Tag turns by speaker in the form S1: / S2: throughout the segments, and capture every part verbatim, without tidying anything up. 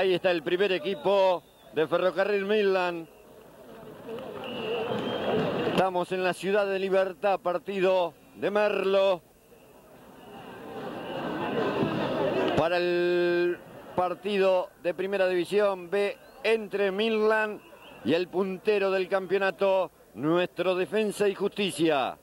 S1: Ahí está el primer equipo de Ferrocarril Midland. Estamos en la Ciudad de Libertad, partido de Merlo. Para el partido de Primera División B entre Midland y el puntero del campeonato, nuestro Defensa y Justicia.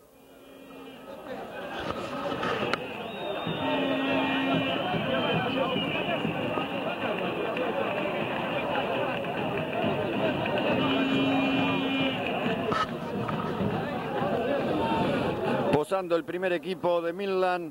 S1: Posando el primer equipo de Midland.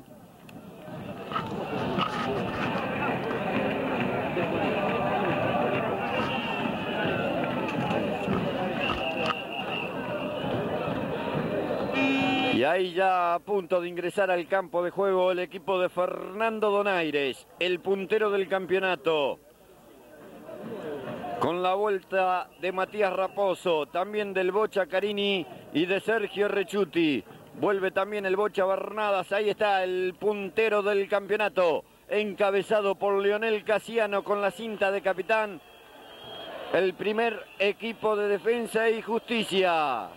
S1: Y ahí ya a punto de ingresar al campo de juego el equipo de Fernando Donaires, el puntero del campeonato. Con la vuelta de Matías Raposo, también del Bocha Carini y de Sergio Rechuti. Vuelve también el Bocha Bernadas, ahí está el puntero del campeonato, encabezado por Leonel Casiano con la cinta de capitán. El primer equipo de Defensa y Justicia.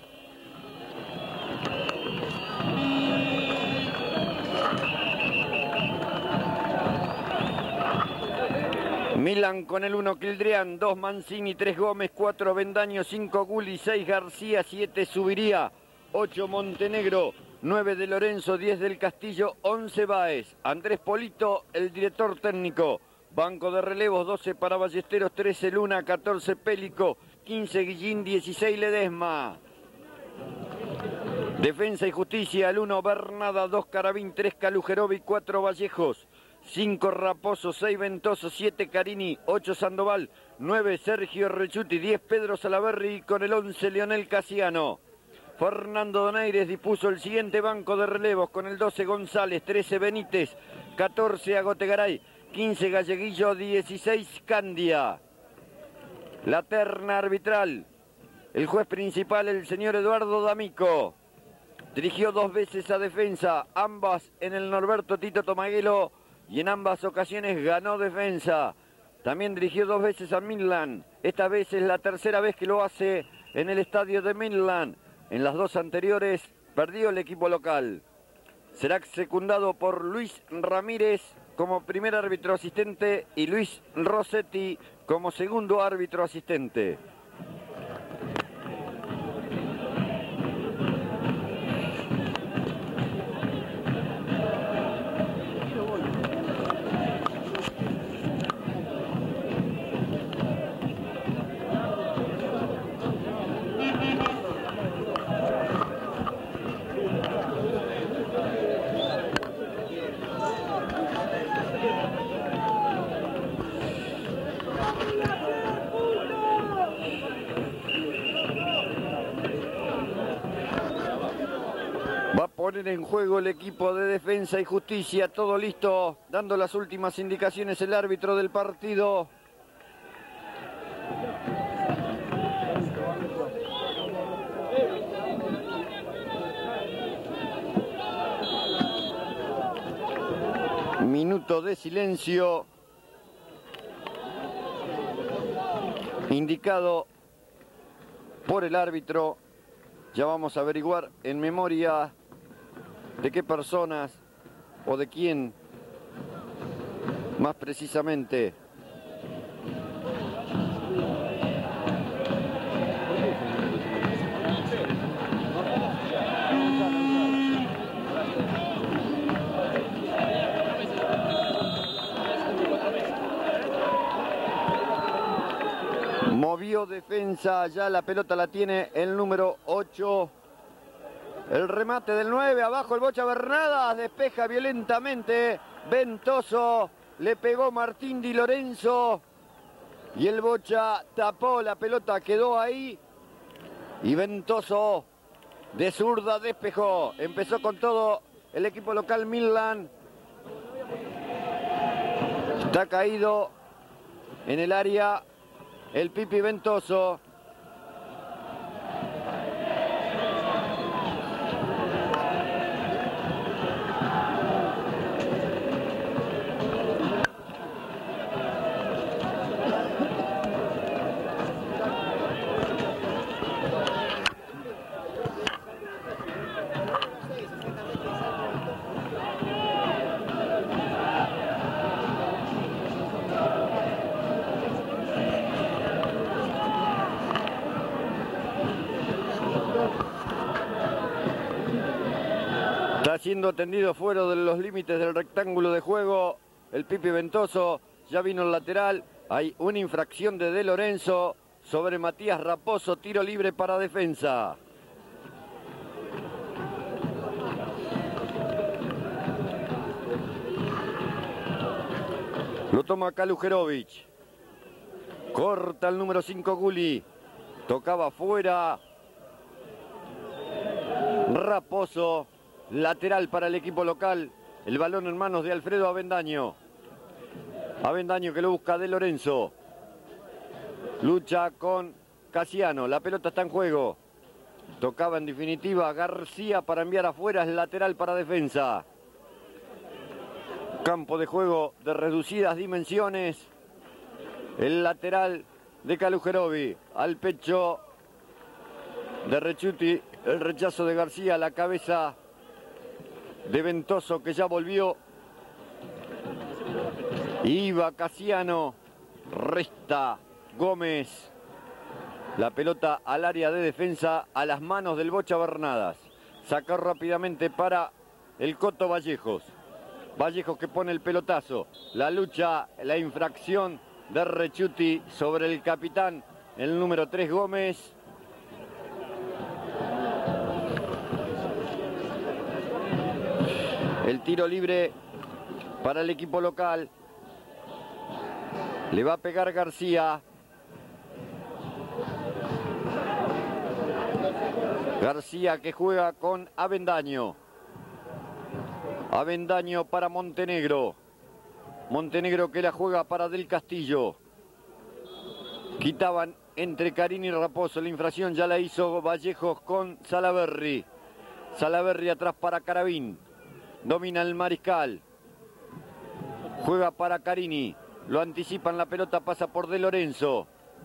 S1: Milan con el uno Quildrián, dos Mancini, tres Gómez, cuatro Bendaño, cinco Gulli, seis García, siete Subiría, ocho Montenegro, nueve de Lorenzo, diez del Castillo, once Báez. Andrés Polito, el director técnico. Banco de relevos, doce para Ballesteros, trece Luna, catorce Pélico, quince Guillín, dieciséis Ledesma. Defensa y Justicia, el uno Bernada, dos Carabín, tres Calujerovi, cuatro Vallejos, cinco Raposo, seis Ventoso, siete Carini, ocho Sandoval, nueve Sergio Rechuti, diez Pedro Salaverri y con el once Leonel Casiano. Fernando Donaires dispuso el siguiente banco de relevos con el doce González, trece Benítez, catorce Agotegaray, quince Galleguillo, dieciséis Candia. La terna arbitral, el juez principal, el señor Eduardo D'Amico. Dirigió dos veces a Defensa, ambas en el Norberto Tito Tomaguelo, y en ambas ocasiones ganó Defensa. También dirigió dos veces a Midland. Esta vez es la tercera vez que lo hace en el estadio de Midland. En las dos anteriores perdió el equipo local. Será secundado por Luis Ramírez como primer árbitro asistente y Luis Rossetti como segundo árbitro asistente. Poner en juego el equipo de Defensa y Justicia, todo listo, dando las últimas indicaciones el árbitro del partido. Minuto de silencio indicado por el árbitro. Ya vamos a averiguar en memoria de qué personas o de quién más precisamente. Movió Defensa, ya la pelota la tiene el número ocho. El remate del nueve, abajo el Bocha Bernadas, despeja violentamente Ventoso, le pegó Martín Di Lorenzo y el Bocha tapó, la pelota quedó ahí y Ventoso de zurda despejó. Empezó con todo el equipo local Midland. Está caído en el área el Pipi Ventoso. siendo atendido fuera de los límites del rectángulo de juego. El Pipi Ventoso, ya vino el lateral. Hay una infracción de De Lorenzo sobre Matías Raposo. Tiro libre para defensa. Lo toma Kalujerovic. Corta el número cinco Gulli. Tocaba afuera. Raposo. Lateral para el equipo local. El balón en manos de Alfredo Avendaño. Avendaño que lo busca De Lorenzo. Lucha con Casiano. La pelota está en juego. Tocaba en definitiva García para enviar afuera. Es lateral para defensa. Campo de juego de reducidas dimensiones. El lateral de Kalujerovic. Al pecho de Recciuti. El rechazo de García. La cabeza de Ventoso que ya volvió. Iba Casiano. Resta Gómez. La pelota al área de defensa. A las manos del Bocha Bernadas. Sacó rápidamente para el Coto Vallejos. Vallejos que pone el pelotazo. La lucha, la infracción de Recciuti sobre el capitán, el número tres Gómez. El tiro libre para el equipo local. Le va a pegar García. García que juega con Avendaño. Avendaño para Montenegro. Montenegro que la juega para Del Castillo. Quitaban entre Carini y Raposo. La infracción ya la hizo Vallejos con Salaverry. Salaverry atrás para Carabín. Domina el Mariscal. Juega para Carini. Lo anticipan, la pelota pasa por De Lorenzo.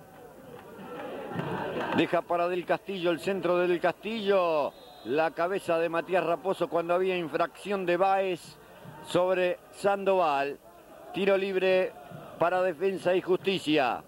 S1: Deja para Del Castillo, el centro de Del Castillo. La cabeza de Matías Raposo cuando había infracción de Báez sobre Sandoval. Tiro libre para Defensa y Justicia.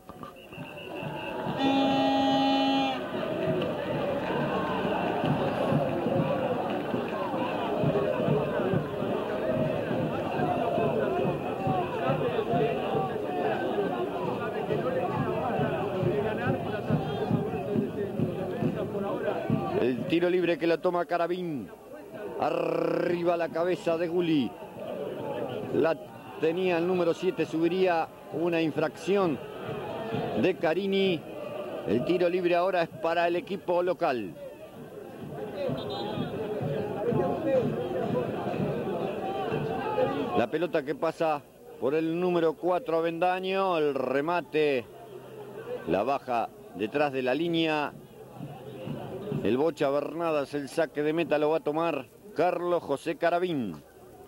S1: El tiro libre que la toma Carabín. Arriba la cabeza de Gulli. La tenía el número siete, subiría una infracción de Carini. El tiro libre ahora es para el equipo local. La pelota que pasa por el número cuatro Avendaño. El remate. La baja detrás de la línea. El Bocha Bernadas, el saque de meta lo va a tomar Carlos José Carabín.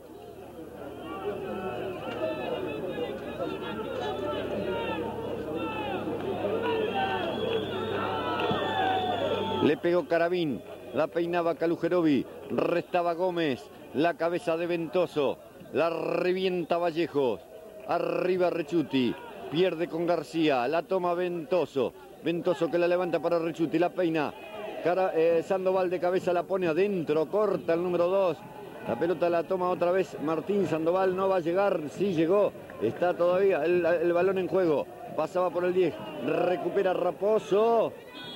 S1: Le pegó Carabín, la peinaba Kalujerovic, restaba Gómez, la cabeza de Ventoso, la revienta Vallejos, arriba Recciuti, pierde con García, la toma Ventoso, Ventoso que la levanta para Recciuti, la peina. Cara, eh, Sandoval de cabeza la pone adentro, corta el número dos. La pelota la toma otra vez Martín Sandoval, no va a llegar, sí llegó, está todavía el, el balón en juego. Pasaba por el diez, recupera Raposo.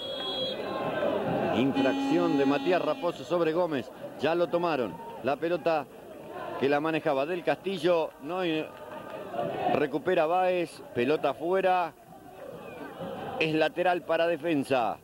S1: Infracción de Matías Raposo sobre Gómez, ya lo tomaron. La pelota que la manejaba Del Castillo, no recupera Báez, pelota afuera. Es lateral para Defensa.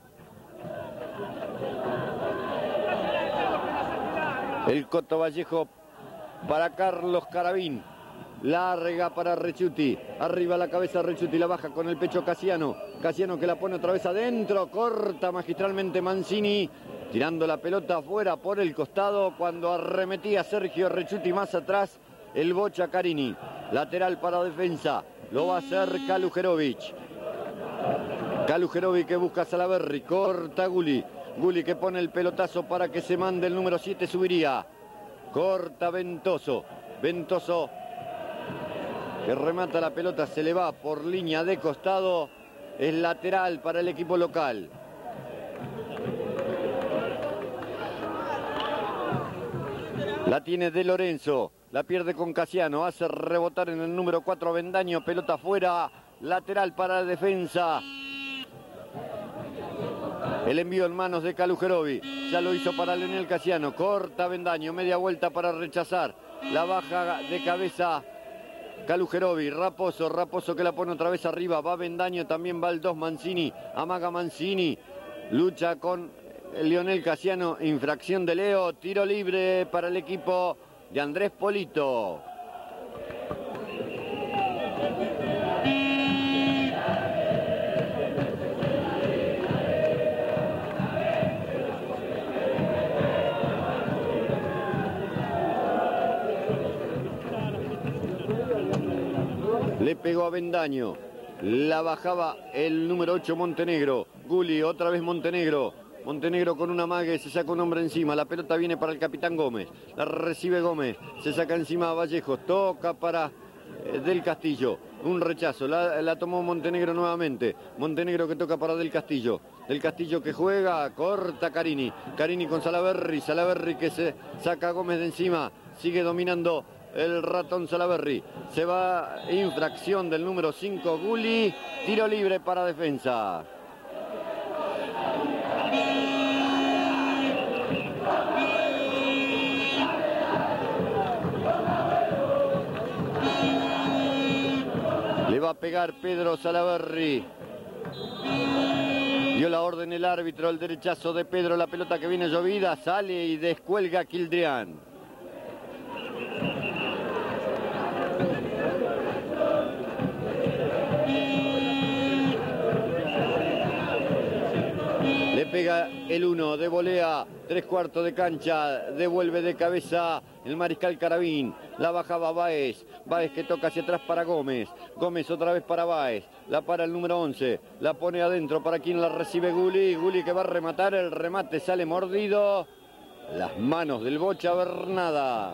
S1: El Coto Vallejo para Carlos Carabín. Larga para Recciuti. Arriba la cabeza Recciuti, la baja con el pecho Casiano. Casiano que la pone otra vez adentro. Corta magistralmente Mancini. Tirando la pelota afuera por el costado. Cuando arremetía Sergio Recciuti más atrás. El Bocha Carini. Lateral para Defensa. Lo va a hacer Kalujerovic. Kalujerovic que busca a Salaverry. Corta Gulli. Gulli que pone el pelotazo para que se mande el número siete, subiría. Corta Ventoso. Ventoso que remata la pelota, se le va por línea de costado. Es lateral para el equipo local. La tiene De Lorenzo, la pierde con Casiano, hace rebotar en el número cuatro Avendaño, pelota afuera, lateral para la defensa. El envío en manos de Kalujerovic, ya lo hizo para Leonel Casiano, corta Avendaño, media vuelta para rechazar, la baja de cabeza Kalujerovic, Raposo, Raposo que la pone otra vez arriba, va Avendaño, también va el dos Mancini, amaga Mancini, lucha con Leonel Casiano, infracción de Leo, tiro libre para el equipo de Andrés Polito. Le pegó a Avendaño, la bajaba el número ocho Montenegro, Gulli, otra vez Montenegro, Montenegro con una mague, se saca un hombre encima, la pelota viene para el capitán Gómez, la recibe Gómez, se saca encima a Vallejos, toca para eh, Del Castillo, un rechazo, la, la tomó Montenegro nuevamente, Montenegro que toca para Del Castillo, Del Castillo que juega, corta Carini, Carini con Salaberry, Salaberry que se saca a Gómez de encima, sigue dominando el ratón Salaberry, se va, infracción del número cinco Gulli, tiro libre para defensa. Le va a pegar Pedro Salaberry. Dio la orden el árbitro, el derechazo de Pedro, la pelota que viene llovida, sale y descuelga Quildrián. Le pega el uno de volea, tres cuartos de cancha, devuelve de cabeza el mariscal Carabín, la bajaba Báez, Báez que toca hacia atrás para Gómez, Gómez otra vez para Báez, la para el número once, la pone adentro para quien la recibe Gulli, Gulli que va a rematar, el remate sale mordido, las manos del Bocha Bernada.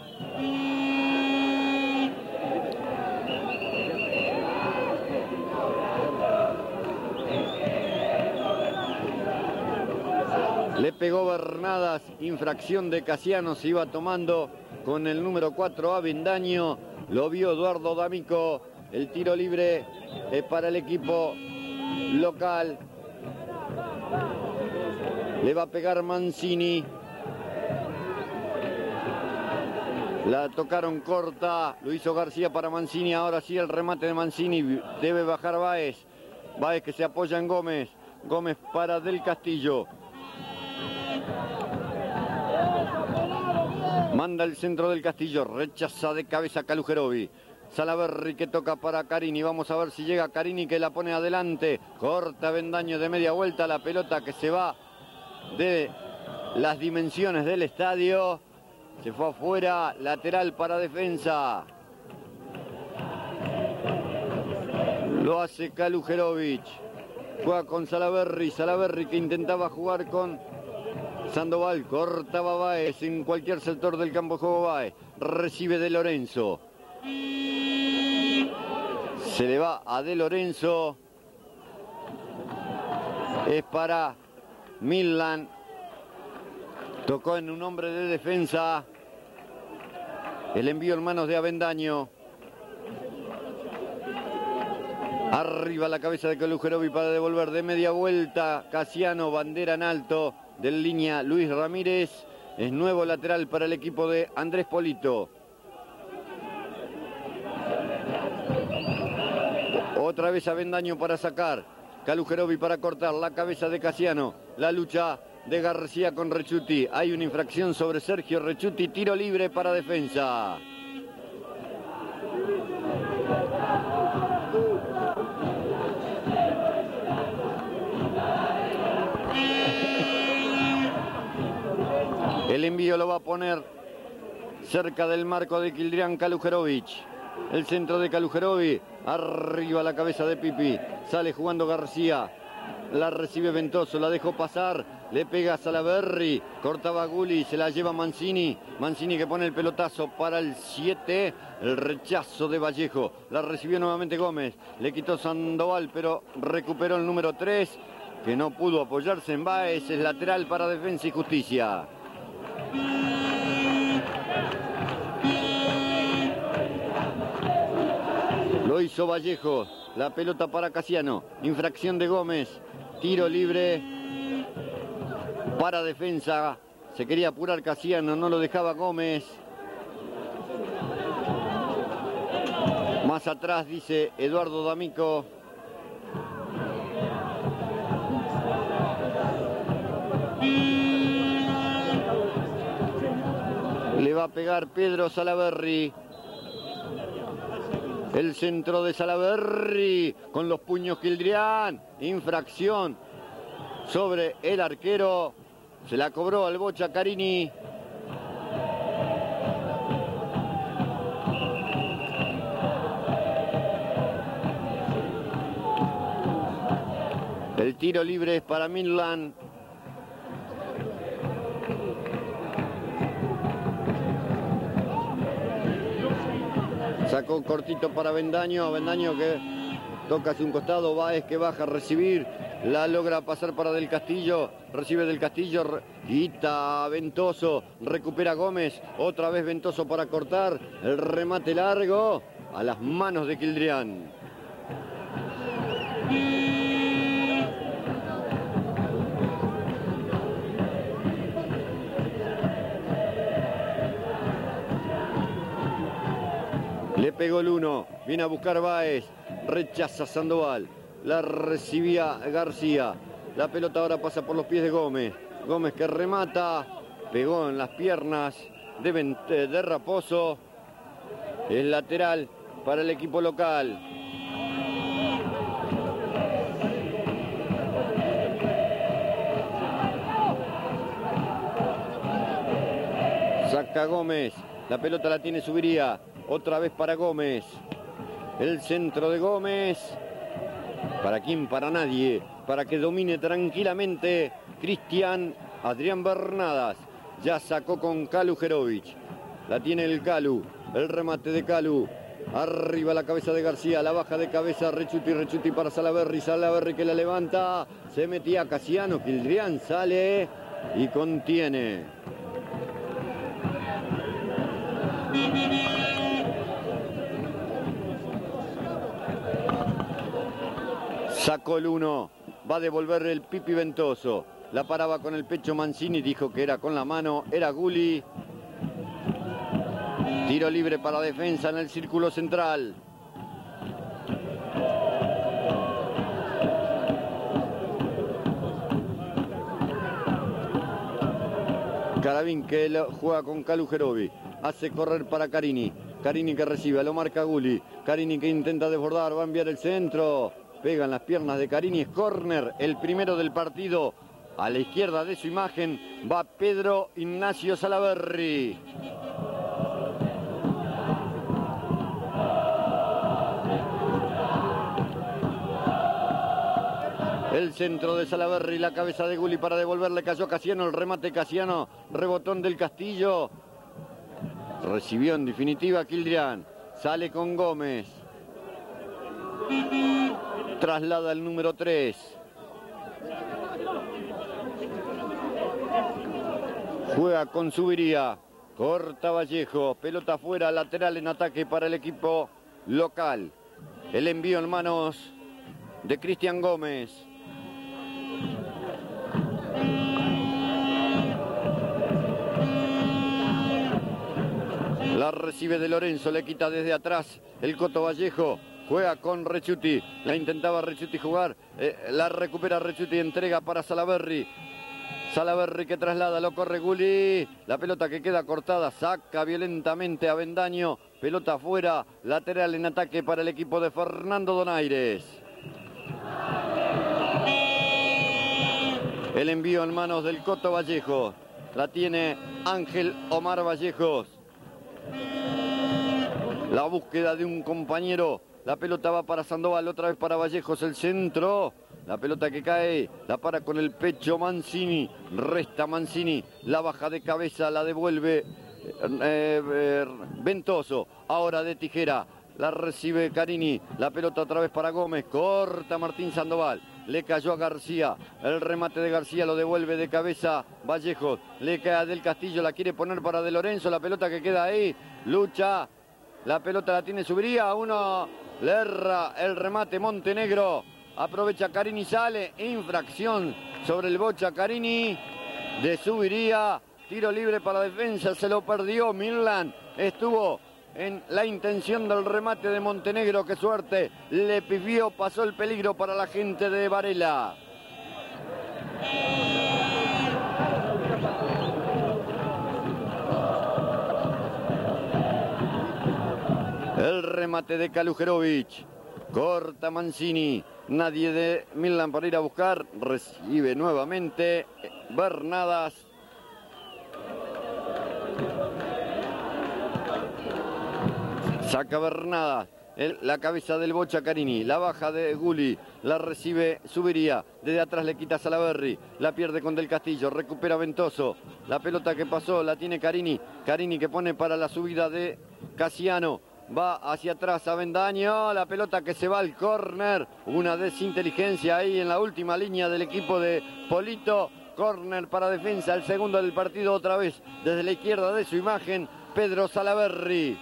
S1: Le pegó Bernadas, infracción de Casiano, se iba tomando con el número cuatro Avendaño, lo vio Eduardo D'Amico, el tiro libre es para el equipo local. Le va a pegar Mancini. La tocaron corta, lo hizo García para Mancini, ahora sí el remate de Mancini, debe bajar Báez. Báez que se apoya en Gómez, Gómez para Del Castillo. Manda el centro del Castillo, rechaza de cabeza Kalujerovic. Salaberry que toca para Carini, vamos a ver si llega Carini que la pone adelante. Corta Avendaño de media vuelta, la pelota que se va de las dimensiones del estadio. Se fue afuera, lateral para defensa. Lo hace Kalujerovic. Juega con Salaberry, Salaberry que intentaba jugar con Sandoval, cortaba Báez en cualquier sector del campo de juego Báez, recibe De Lorenzo. Se le va a De Lorenzo. Es para Milán. Tocó en un hombre de defensa. El envío en manos de Avendaño. Arriba la cabeza de Kalujerovic para devolver de media vuelta. Casiano, bandera en alto. Del línea Luis Ramírez, es nuevo lateral para el equipo de Andrés Polito. Otra vez Avendaño para sacar, Kalujerovic para cortar, la cabeza de Casiano, la lucha de García con Rechuti. Hay una infracción sobre Sergio Rechuti, tiro libre para defensa. El envío lo va a poner cerca del marco de Quildrián Kalujerovic. El centro de Kalujerovic. Arriba la cabeza de Pipi. Sale jugando García. La recibe Ventoso. La dejó pasar. Le pega a Salaberry. Cortaba Gulli. Se la lleva Mancini. Mancini que pone el pelotazo para el siete. El rechazo de Vallejo. La recibió nuevamente Gómez. Le quitó Sandoval pero recuperó el número tres. Que no pudo apoyarse en Báez. Es lateral para Defensa y Justicia. Lo hizo Vallejo. La pelota para Casiano. Infracción de Gómez. Tiro libre para defensa. Se quería apurar Casiano, no lo dejaba Gómez. Más atrás dice Eduardo D'Amico. Le va a pegar Pedro Salaverry. El centro de Salaverry con los puños Quildrián. Infracción sobre el arquero. Se la cobró al Bocha Carini. El tiro libre es para Midland. Sacó cortito para Avendaño. Avendaño que toca hacia un costado. Báez que baja a recibir. La logra pasar para Del Castillo. Recibe Del Castillo. Quita Ventoso. Recupera Gómez. Otra vez Ventoso para cortar. El remate largo a las manos de Quildrián. Le pegó el uno. Viene a buscar Báez. Rechaza Sandoval. La recibía García. La pelota ahora pasa por los pies de Gómez. Gómez que remata. Pegó en las piernas de, de Raposo. El lateral para el equipo local. Saca Gómez. La pelota la tiene Subiría. Otra vez para Gómez. El centro de Gómez. ¿Para quién? Para nadie. Para que domine tranquilamente Cristian Adrián Bernadas. Ya sacó con Kalu Jerovic. La tiene el Kalu. El remate de Kalu. Arriba la cabeza de García. La baja de cabeza Rechuti. Rechuti para Salaverry. Salaverry que la levanta. Se metía Casiano. Quildrián sale y contiene. Sacó el uno, va a devolver el Pipi Ventoso. La paraba con el pecho Mancini, dijo que era con la mano, era Gulli. Tiro libre para defensa en el círculo central. Caravín que juega con Kalu Jerovic. Hace correr para Carini. Carini que recibe, lo marca Gulli. Carini que intenta desbordar, va a enviar el centro. Pegan las piernas de Carini, es córner, el primero del partido. A la izquierda de su imagen va Pedro Ignacio Salaverry. El centro de Salaverry, la cabeza de Gulli para devolverle, cayó Casiano, el remate Casiano, rebotón del Castillo. Recibió en definitiva Quildrián, sale con Gómez. Traslada el número tres. Juega con Subiría. Corta Vallejo. Pelota afuera, lateral en ataque para el equipo local. El envío en manos de Cristian Gómez. La recibe de Lorenzo, le quita desde atrás el Coto Vallejo. Juega con Rechuti, la intentaba Rechuti jugar, eh, la recupera Rechuti, entrega para Salaverry. Salaverry que traslada, lo corre Gulli, la pelota que queda cortada, saca violentamente a Avendaño, pelota afuera, lateral en ataque para el equipo de Fernando Donaires. El envío en manos del Coto Vallejo, la tiene Ángel Omar Vallejos. La búsqueda de un compañero. La pelota va para Sandoval, otra vez para Vallejos, el centro. La pelota que cae, la para con el pecho Mancini. Resta Mancini, la baja de cabeza, la devuelve eh, eh, Ventoso. Ahora de tijera, la recibe Carini. La pelota otra vez para Gómez, corta Martín Sandoval. Le cayó a García, el remate de García lo devuelve de cabeza Vallejos. Le cae a Del Castillo, la quiere poner para De Lorenzo, la pelota que queda ahí. Lucha La pelota la tiene Subiría. Uno le erra el remate Montenegro. Aprovecha Carini, sale. Infracción sobre el Bocha Carini de Subiría. Tiro libre para la defensa. Se lo perdió Milán. Estuvo en la intención del remate de Montenegro. Qué suerte. Le pifió. Pasó el peligro para la gente de Varela. El remate de Kalujerovic. Corta Mancini. Nadie de Milán para ir a buscar. Recibe nuevamente Bernadas. Saca Bernadas. El, la cabeza del Bocha Carini. La baja de Gulli. La recibe Subiría. Desde atrás le quita Salaberry. La pierde con Del Castillo. Recupera Ventoso. La pelota que pasó la tiene Carini. Carini que pone para la subida de Casiano. Va hacia atrás Avendaño, la pelota que se va al córner, una desinteligencia ahí en la última línea del equipo de Polito. Córner para defensa, el segundo del partido otra vez desde la izquierda de su imagen, Pedro Salaberry.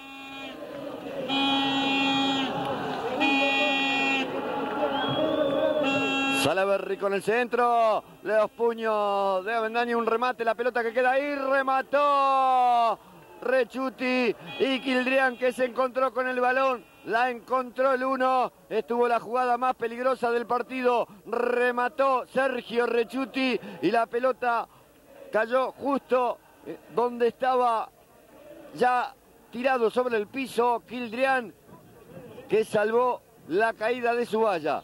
S1: Salaberry con el centro, los puños de Avendaño, un remate, la pelota que queda ahí, remató Rechuti y Quildrián, que se encontró con el balón, la encontró el uno, estuvo la jugada más peligrosa del partido, remató Sergio Rechuti y la pelota cayó justo donde estaba ya tirado sobre el piso Quildrián, que salvó la caída de su valla.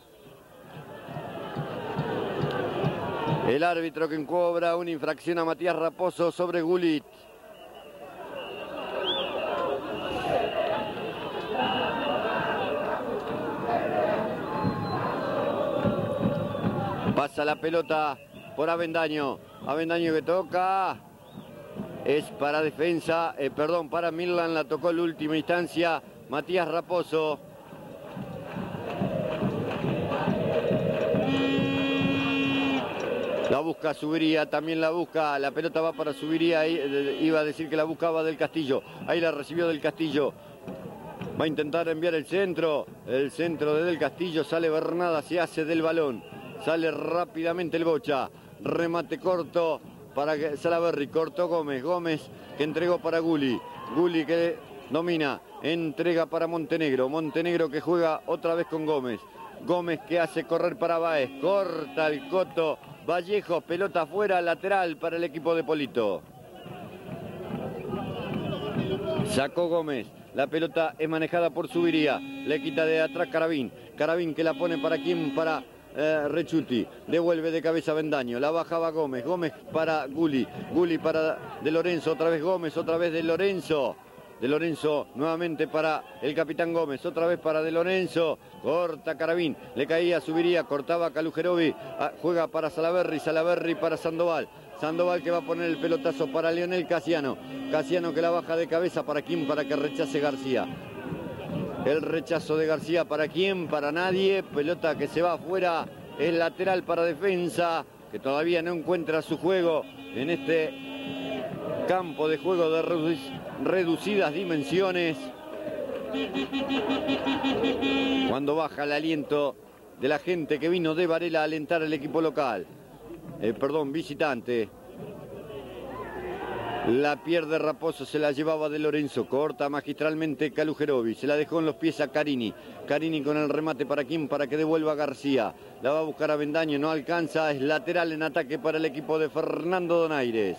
S1: El árbitro que cobra una infracción a Matías Raposo sobre Gullit. Pasa la pelota por Avendaño. Avendaño que toca. Es para defensa, eh, perdón, para Milán. La tocó en la última instancia Matías Raposo. La busca Subiría, también la busca. La pelota va para Subiría. Iba a decir que la buscaba Del Castillo. Ahí la recibió Del Castillo. Va a intentar enviar el centro. El centro de Del Castillo. Sale Bernada, se hace del balón. Sale rápidamente el Bocha. Remate corto para Salaberry. Cortó Gómez. Gómez que entregó para Gulli. Gulli que domina. Entrega para Montenegro. Montenegro que juega otra vez con Gómez. Gómez que hace correr para Báez. Corta el coto. Vallejo, pelota afuera, lateral para el equipo de Polito. Sacó Gómez. La pelota es manejada por Subiría. Le quita de atrás Caravín. Caravín que la pone para quién, para eh, Rechuti. Devuelve de cabeza Avendaño. La bajaba Gómez. Gómez para Gulli. Gulli para De Lorenzo. Otra vez Gómez. Otra vez De Lorenzo. De Lorenzo nuevamente para el capitán Gómez. Otra vez para De Lorenzo. Corta Caravín. Le caía, Subiría. Cortaba Kalujerovic. Juega para Salaberry. Salaberry para Sandoval. Sandoval que va a poner el pelotazo para Lionel Casiano. Casiano que la baja de cabeza. ¿Para quién? Para que rechace García. El rechazo de García. ¿Para quién? Para nadie. Pelota que se va afuera. Es lateral para defensa. Que todavía no encuentra su juego en este campo de juego de reducidas dimensiones. Cuando baja el aliento de la gente que vino de Varela a alentar al equipo local. Eh, perdón, visitante. La pierde Raposo, se la llevaba De Lorenzo. Corta magistralmente Kalujerovic. Se la dejó en los pies a Carini. Carini con el remate para quién, para que devuelva García. La va a buscar Avendaño, no alcanza. Es lateral en ataque para el equipo de Fernando Donaires.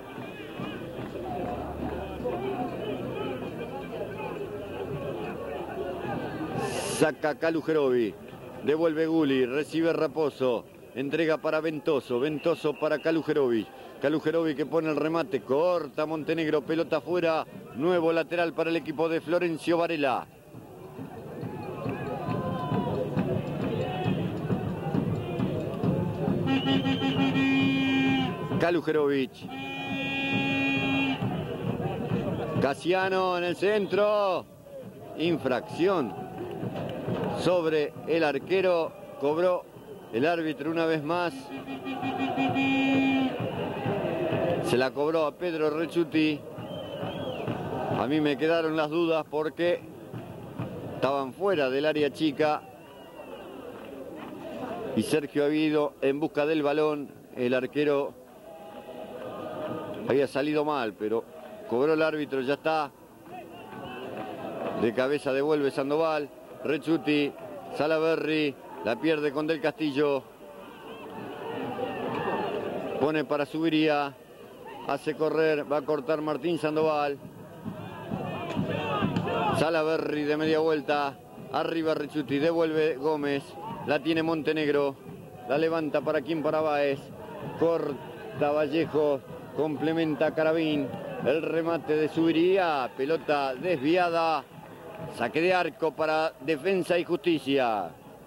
S1: Saca Kalujerovic, devuelve Gulli, recibe Raposo, entrega para Ventoso, Ventoso para Kalujerovic, Kalujerovic que pone el remate, corta Montenegro, pelota afuera, nuevo lateral para el equipo de Florencio Varela. Kalujerovic. Casiano en el centro, infracción sobre el arquero, cobró el árbitro una vez más. Se la cobró a Pedro Rechuti. A mí me quedaron las dudas porque estaban fuera del área chica y Sergio había ido en busca del balón. El arquero había salido mal, pero cobró el árbitro, ya está. De cabeza devuelve Sandoval. Recciuti, Salaverry, la pierde con Del Castillo. Pone para Zuviría. Hace correr, va a cortar Martín Sandoval. Salaverry de media vuelta. Arriba Recciuti, devuelve Gómez. La tiene Montenegro. La levanta para quien, para Báez. Corta Vallejo. Complementa Caravín. El remate de Zuviría. Pelota desviada. Saque de arco para Defensa y Justicia.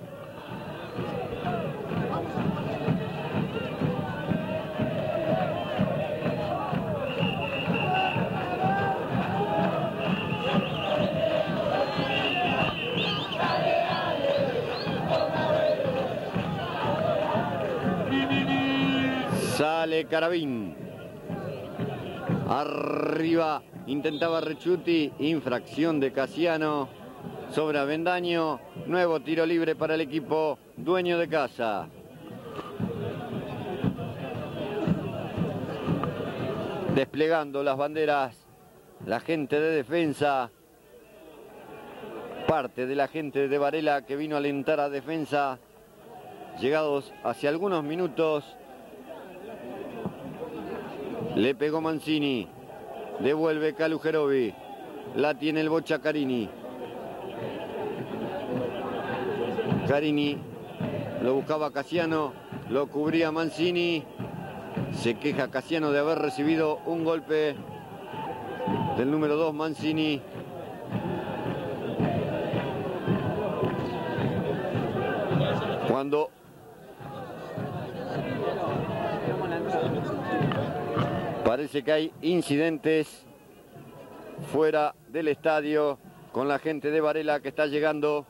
S1: Sale Caravín. Arriba intentaba Recciuti. Infracción de Casiano sobre Avendaño. Nuevo tiro libre para el equipo dueño de casa. Desplegando las banderas la gente de Defensa. Parte de la gente de Varela que vino a alentar a Defensa. Llegados hace algunos minutos. Le pegó Mancini. Devuelve Kalujerovi. La tiene el Bocha Carini. Carini lo buscaba Casiano. Lo cubría Mancini. Se queja Casiano de haber recibido un golpe del número dos, Mancini. Cuando parece que hay incidentes fuera del estadio con la gente de Varela que está llegando.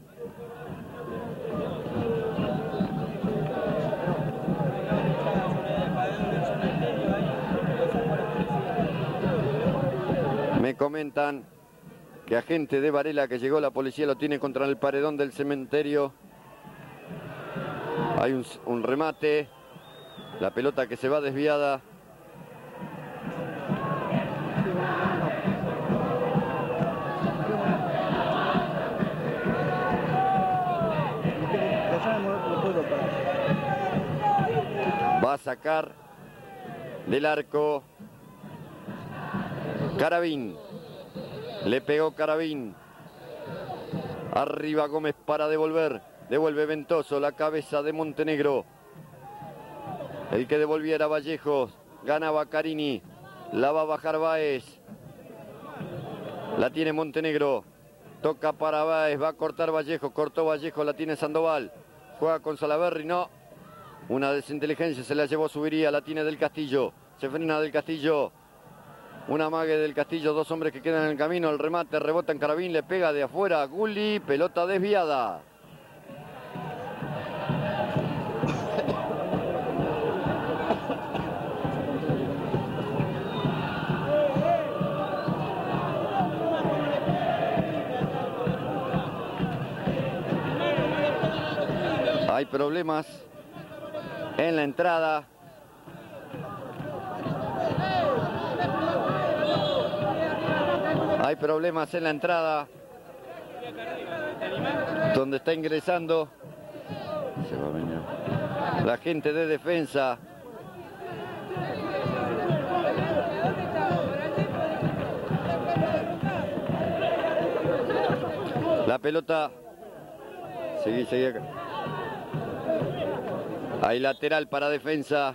S1: Me comentan que agente de Varela que llegó, la policía lo tiene contra el paredón del cementerio. Hay un, un remate, la pelota que se va desviada. Va a sacar del arco Caravín. Le pegó Caravín. Arriba Gómez para devolver. Devuelve Ventoso, la cabeza de Montenegro. El que devolviera Vallejos. Ganaba Carini. La va a bajar Báez. La tiene Montenegro. Toca para Báez. Va a cortar Vallejo. Cortó Vallejo. La tiene Sandoval. Juega con Salaverry. No. Una desinteligencia se la llevó Zuviría. La tiene Del Castillo. Se frena Del Castillo. Un amague del Castillo. Dos hombres que quedan en el camino. El remate rebota en Caravín. Le pega de afuera a Gulli. Pelota desviada. Hay problemas en la entrada. Hay problemas en la entrada. Donde está ingresando se va a venir la gente de Defensa. La pelota. Seguí, seguí acá. Hay lateral para Defensa.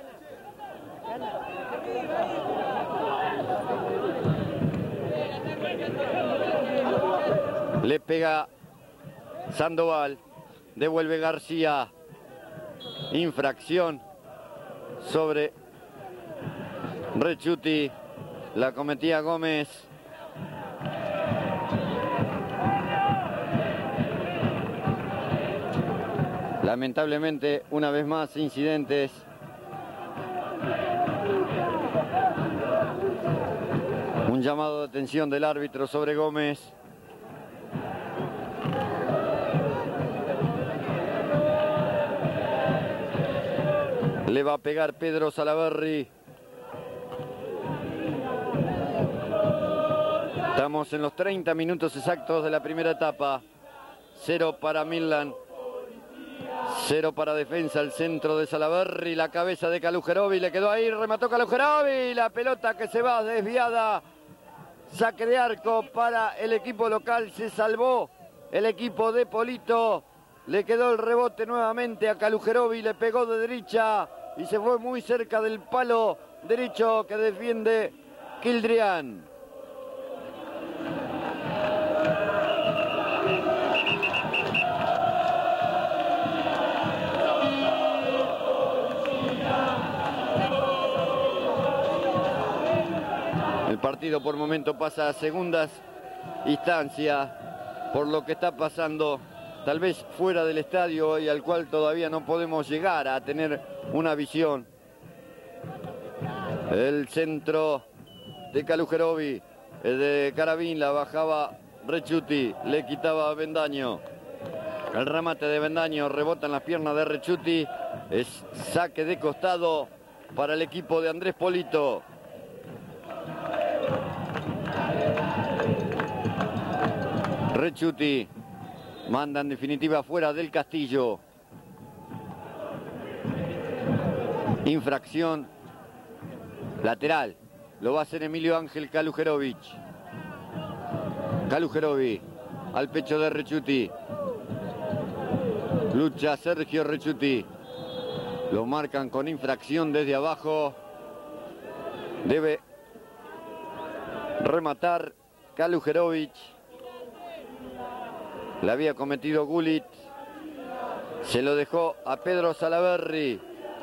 S1: Le pega Sandoval. Devuelve García. Infracción sobre Recciuti. La cometía Gómez. Lamentablemente, una vez más, incidentes. Un Un llamado de atención del árbitro sobre Gómez. Le va a pegar Pedro Salaverry. Estamos en los treinta minutos exactos de la primera etapa. Cero para Midland. Cero para defensa. El centro de Salaverry. La cabeza de Kalujerovi. Le quedó ahí. Remató Kalujerovi. La pelota que se va desviada. Saque de arco para el equipo local. Se salvó el equipo de Polito. Le quedó el rebote nuevamente a Kalujerovi. Le pegó de derecha. Y se fue muy cerca del palo derecho que defiende Kildrian. El partido por momento pasa a segundas instancias por lo que está pasando tal vez fuera del estadio y al cual todavía no podemos llegar a tener una visión. El centro de Kalujerovi, de Carabín, la bajaba Recciuti, le quitaba a Bendaño. El remate de Bendaño rebota en las piernas de Recciuti. Es saque de costado para el equipo de Andrés Polito. Recciuti manda en definitiva fuera del Castillo. Infracción lateral. Lo va a hacer Emilio Ángel Kalujerovic. Kalujerovi al pecho de Recciuti. Lucha Sergio Recciuti. Lo marcan con infracción desde abajo. Debe rematar Kalujerovic. La había cometido Gullit. Se lo dejó a Pedro Salaverry.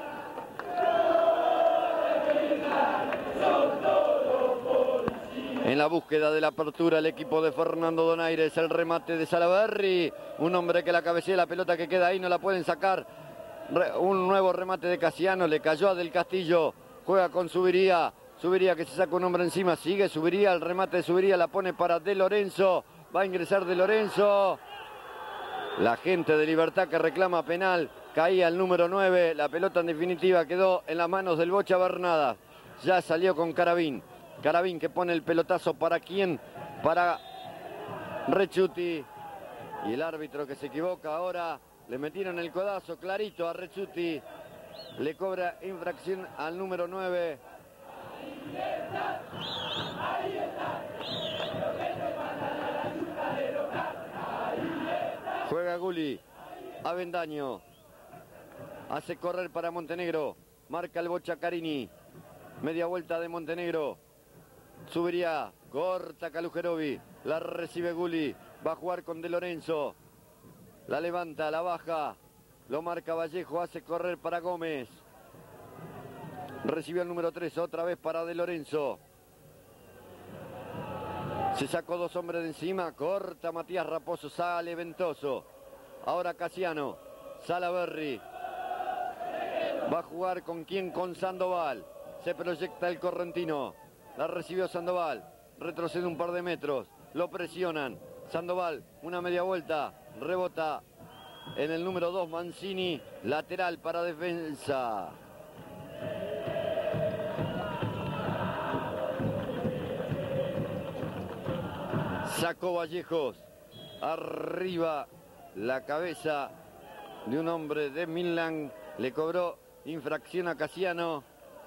S1: En la búsqueda de la apertura el equipo de Fernando Donaires. El remate de Salaverry. Un hombre que la cabecea, la pelota que queda ahí no la pueden sacar. Un nuevo remate de Casiano. Le cayó a Del Castillo. Juega con Subiría. Subiría que se saca un hombre encima. Sigue Subiría. El remate de Subiría la pone para De Lorenzo. Va a ingresar De Lorenzo. La gente de Libertad que reclama penal. Caía el número nueve. La pelota en definitiva quedó en las manos del Bocha Bernada. Ya salió con Carabín. Carabín que pone el pelotazo para quién. Para Recciuti. Y el árbitro que se equivoca ahora. Le metieron el codazo clarito a Recciuti. Le cobra infracción al número nueve. Juega Gulli. Avendaño. Hace correr para Montenegro. Marca el Bocha Carini. Media vuelta de Montenegro. Subiría. Corta Kalujerovi. La recibe Gulli. Va a jugar con De Lorenzo. La levanta, la baja. Lo marca Vallejo. Hace correr para Gómez. Recibió el número tres. Otra vez para De Lorenzo. Se sacó dos hombres de encima. Corta Matías Raposo. Sale Ventoso. Ahora Casiano. Salaverry. Va a jugar con quién. Con Sandoval. Se proyecta el correntino. La recibió Sandoval. Retrocede un par de metros. Lo presionan. Sandoval. Una media vuelta. Rebota en el número dos Mancini. Lateral para defensa. Sacó Vallejos. Arriba la cabeza de un hombre de Midland. Le cobró infracción a Casiano.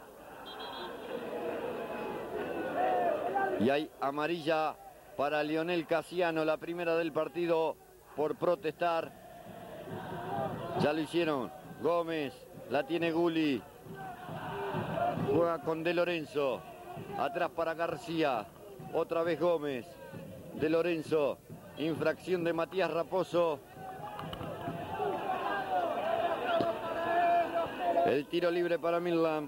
S1: Y hay amarilla para Lionel Casiano. La primera del partido por protestar. Ya lo hicieron. Gómez. La tiene Gulli. Juega con De Lorenzo. Atrás para García. Otra vez Gómez. De Lorenzo. Infracción de Matías Raposo. El tiro libre para Midland.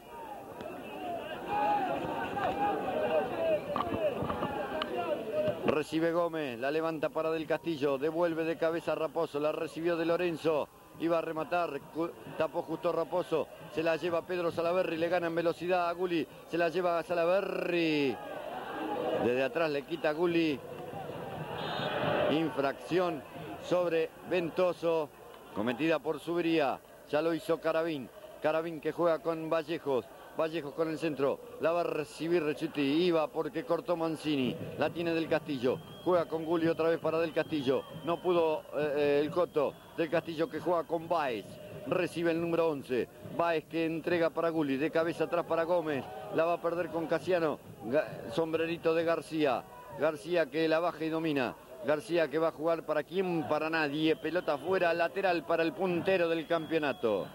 S1: Recibe Gómez, la levanta para Del Castillo, devuelve de cabeza a Raposo, la recibió De Lorenzo, iba a rematar, tapó justo Raposo, se la lleva Pedro Salaverry, le gana en velocidad a Gulli, se la lleva a Salaverry. Desde atrás le quita Gulli. Infracción sobre Ventoso, cometida por Zubería. Ya lo hizo Caravín. Caravín que juega con Vallejos. Vallejos con el centro. La va a recibir Rechuti. Iba porque cortó Mancini. La tiene Del Castillo. Juega con Gulli otra vez para Del Castillo. No pudo eh, el Coto. Del Castillo que juega con Baez. Recibe el número once. Baez que entrega para Gulli. De cabeza atrás para Gómez. La va a perder con Casiano. Ga- sombrerito de García. García que la baja y domina. García que va a jugar para quién, para nadie. Pelota afuera, lateral para el puntero del campeonato.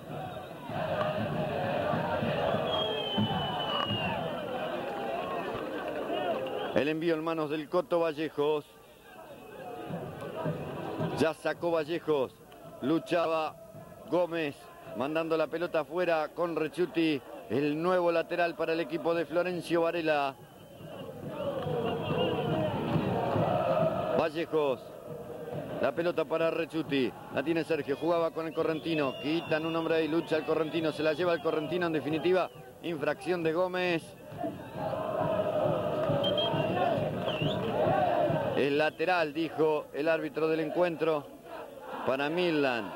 S1: El envío en manos del Coto Vallejos. Ya sacó Vallejos. Luchaba Gómez, mandando la pelota afuera con Rechuti. El nuevo lateral para el equipo de Florencio Varela. Vallejos, la pelota para Rechuti, la tiene Sergio, jugaba con el Correntino, quitan un hombre ahí, lucha el Correntino, se la lleva el Correntino, en definitiva, infracción de Gómez. El lateral, dijo el árbitro del encuentro, para Midland.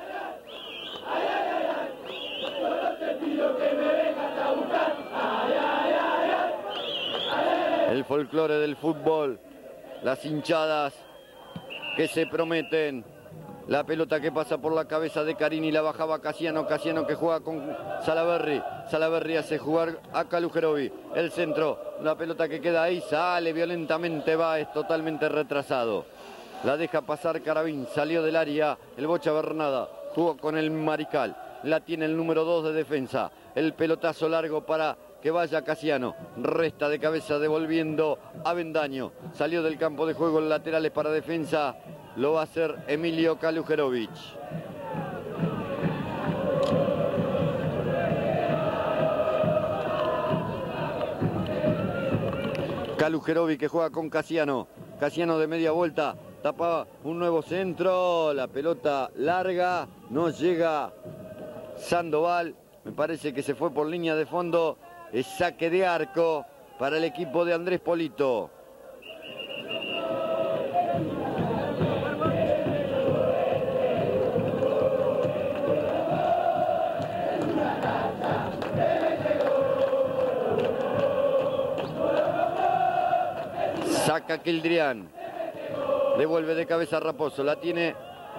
S1: El folclore del fútbol, las hinchadas que se prometen. La pelota que pasa por la cabeza de Carini, la bajaba Casiano, Casiano que juega con Salaverry. Salaverry hace jugar a Kalujerovi. El centro, la pelota que queda ahí, sale violentamente, va, es totalmente retrasado. La deja pasar Caravín, salió del área, el Bocha Bernada, jugó con el Mariscal. La tiene el número dos de defensa. El pelotazo largo para que vaya Casiano, resta de cabeza devolviendo a Avendaño. Salió del campo de juego, el laterales para defensa, lo va a hacer Emilio Kalujerovic. Kalujerovic que juega con Casiano, Casiano de media vuelta, tapa un nuevo centro, la pelota larga, no llega Sandoval, me parece que se fue por línea de fondo. Es saque de arco para el equipo de Andrés Polito. Saca Quildrián. Devuelve de cabeza a Raposo. La tiene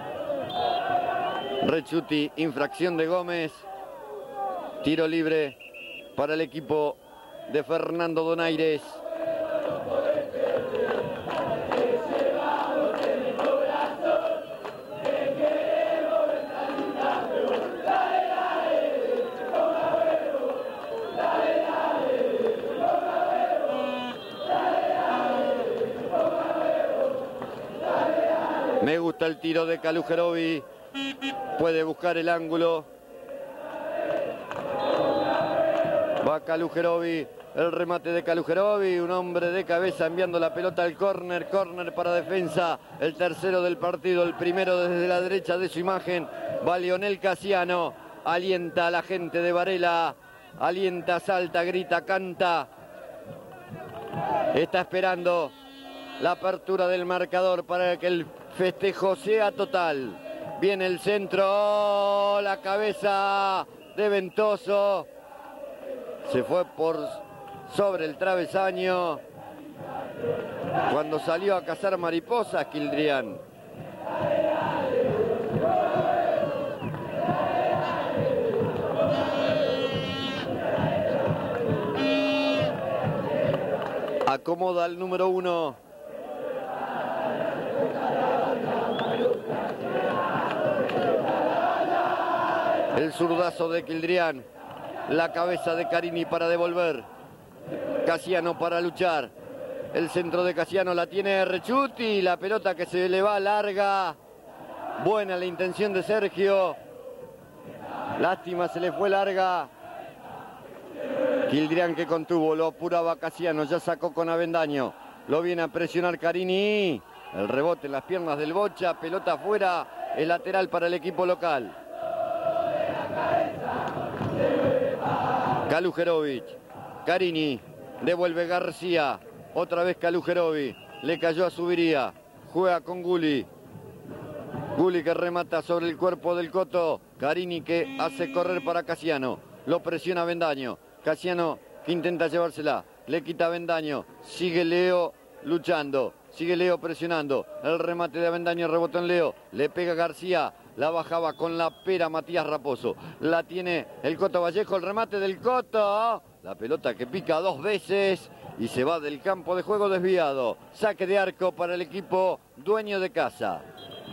S1: Rechuti. Infracción de Gómez. Tiro libre para el equipo de Fernando Donaires. Me gusta el tiro de Kalujerovic. Puede buscar el ángulo. Va Kalujerovic, el remate de Kalujerovic, un hombre de cabeza enviando la pelota al córner, córner para defensa, el tercero del partido, el primero desde la derecha de su imagen, va Lionel Casiano, alienta a la gente de Varela, alienta, salta, grita, canta, está esperando la apertura del marcador para que el festejo sea total. Viene el centro, la cabeza de Ventoso. Se fue por sobre el travesaño cuando salió a cazar mariposas Quildrián. Acomoda el número uno. El zurdazo de Quildrián. La cabeza de Carini para devolver. Casiano para luchar. El centro de Casiano la tiene Rechuti. La pelota que se le va larga. Buena la intención de Sergio. Lástima, se le fue larga. Quildrián que contuvo, lo apuraba Casiano. Ya sacó con Avendaño. Lo viene a presionar Carini. El rebote en las piernas del Bocha. Pelota afuera. El lateral para el equipo local. Kalujerovic, Carini, devuelve García, Otra vez Kalujerovi. Le cayó a Zuviría. Juega con Gulli. Gulli que remata sobre el cuerpo del Coto. Carini que hace correr para Casiano. Lo presiona Avendaño. Casiano que intenta llevársela. Le quita Avendaño. Sigue Leo luchando. Sigue Leo presionando. El remate de Avendaño rebotó en Leo. Le pega García. La bajaba con la pera Matías Raposo. La tiene el Coto Vallejo. El remate del Coto. La pelota que pica dos veces. Y se va del campo de juego desviado. Saque de arco para el equipo dueño de casa.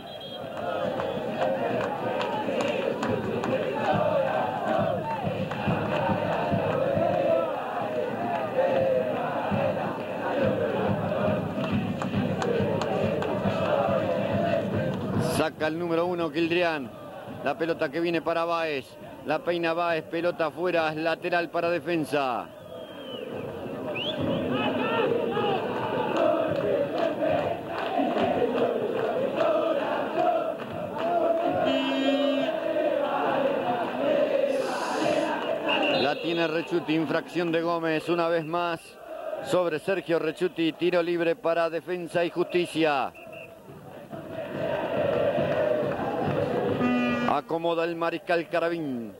S1: Saca el número uno, Quildrián. La pelota que viene para Báez. La peina Báez, pelota afuera, lateral para defensa. La tiene Rechuti, infracción de Gómez una vez más sobre Sergio Rechuti. Tiro libre para Defensa y Justicia. Acomoda el mariscal Caravín.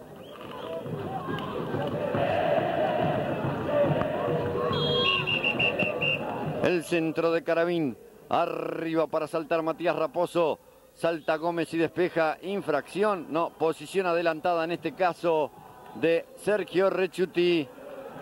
S1: El centro de Caravín. Arriba para saltar Matías Raposo. Salta Gómez y despeja. Infracción. No, posición adelantada en este caso de Sergio Rechuti.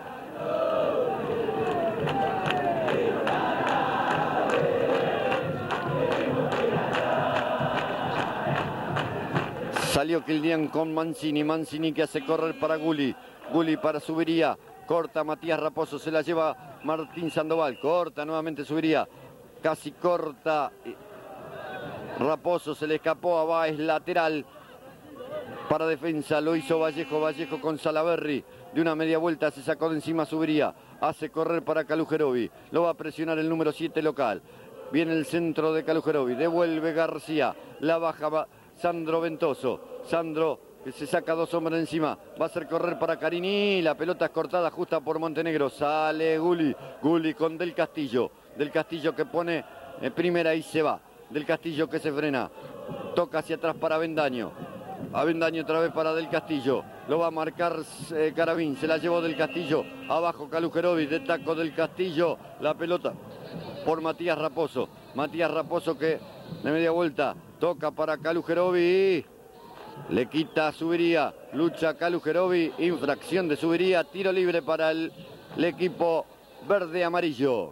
S1: Salió Quildrián con Mancini. Mancini que hace correr para Gulli. Gulli para Zuviría. Corta Matías Raposo. Se la lleva Martín Sandoval. Corta nuevamente Zuviría. Casi corta. Raposo se le escapó a Báez. Lateral para defensa. Lo hizo Vallejo. Vallejo con Salaverry. De una media vuelta se sacó de encima Zuviría. Hace correr para Kalujerovi. Lo va a presionar el número siete local. Viene el centro de Kalujerovi. Devuelve García. La baja Sandro Ventoso. Sandro que se saca dos hombres encima. Va a hacer correr para Carini. La pelota es cortada justa por Montenegro. Sale Gulli. Gulli con Del Castillo. Del Castillo que pone en primera y se va. Del Castillo que se frena. Toca hacia atrás para Avendaño. Avendaño otra vez para Del Castillo. Lo va a marcar eh, Caravín. Se la llevó Del Castillo. Abajo Kalujerovi. De taco Del Castillo. La pelota por Matías Raposo. Matías Raposo que de media vuelta toca para Kalujerovi. Le quita a Zuviría. Lucha Kalujerovi. Infracción de Zuviría. Tiro libre para el, el equipo verde-amarillo.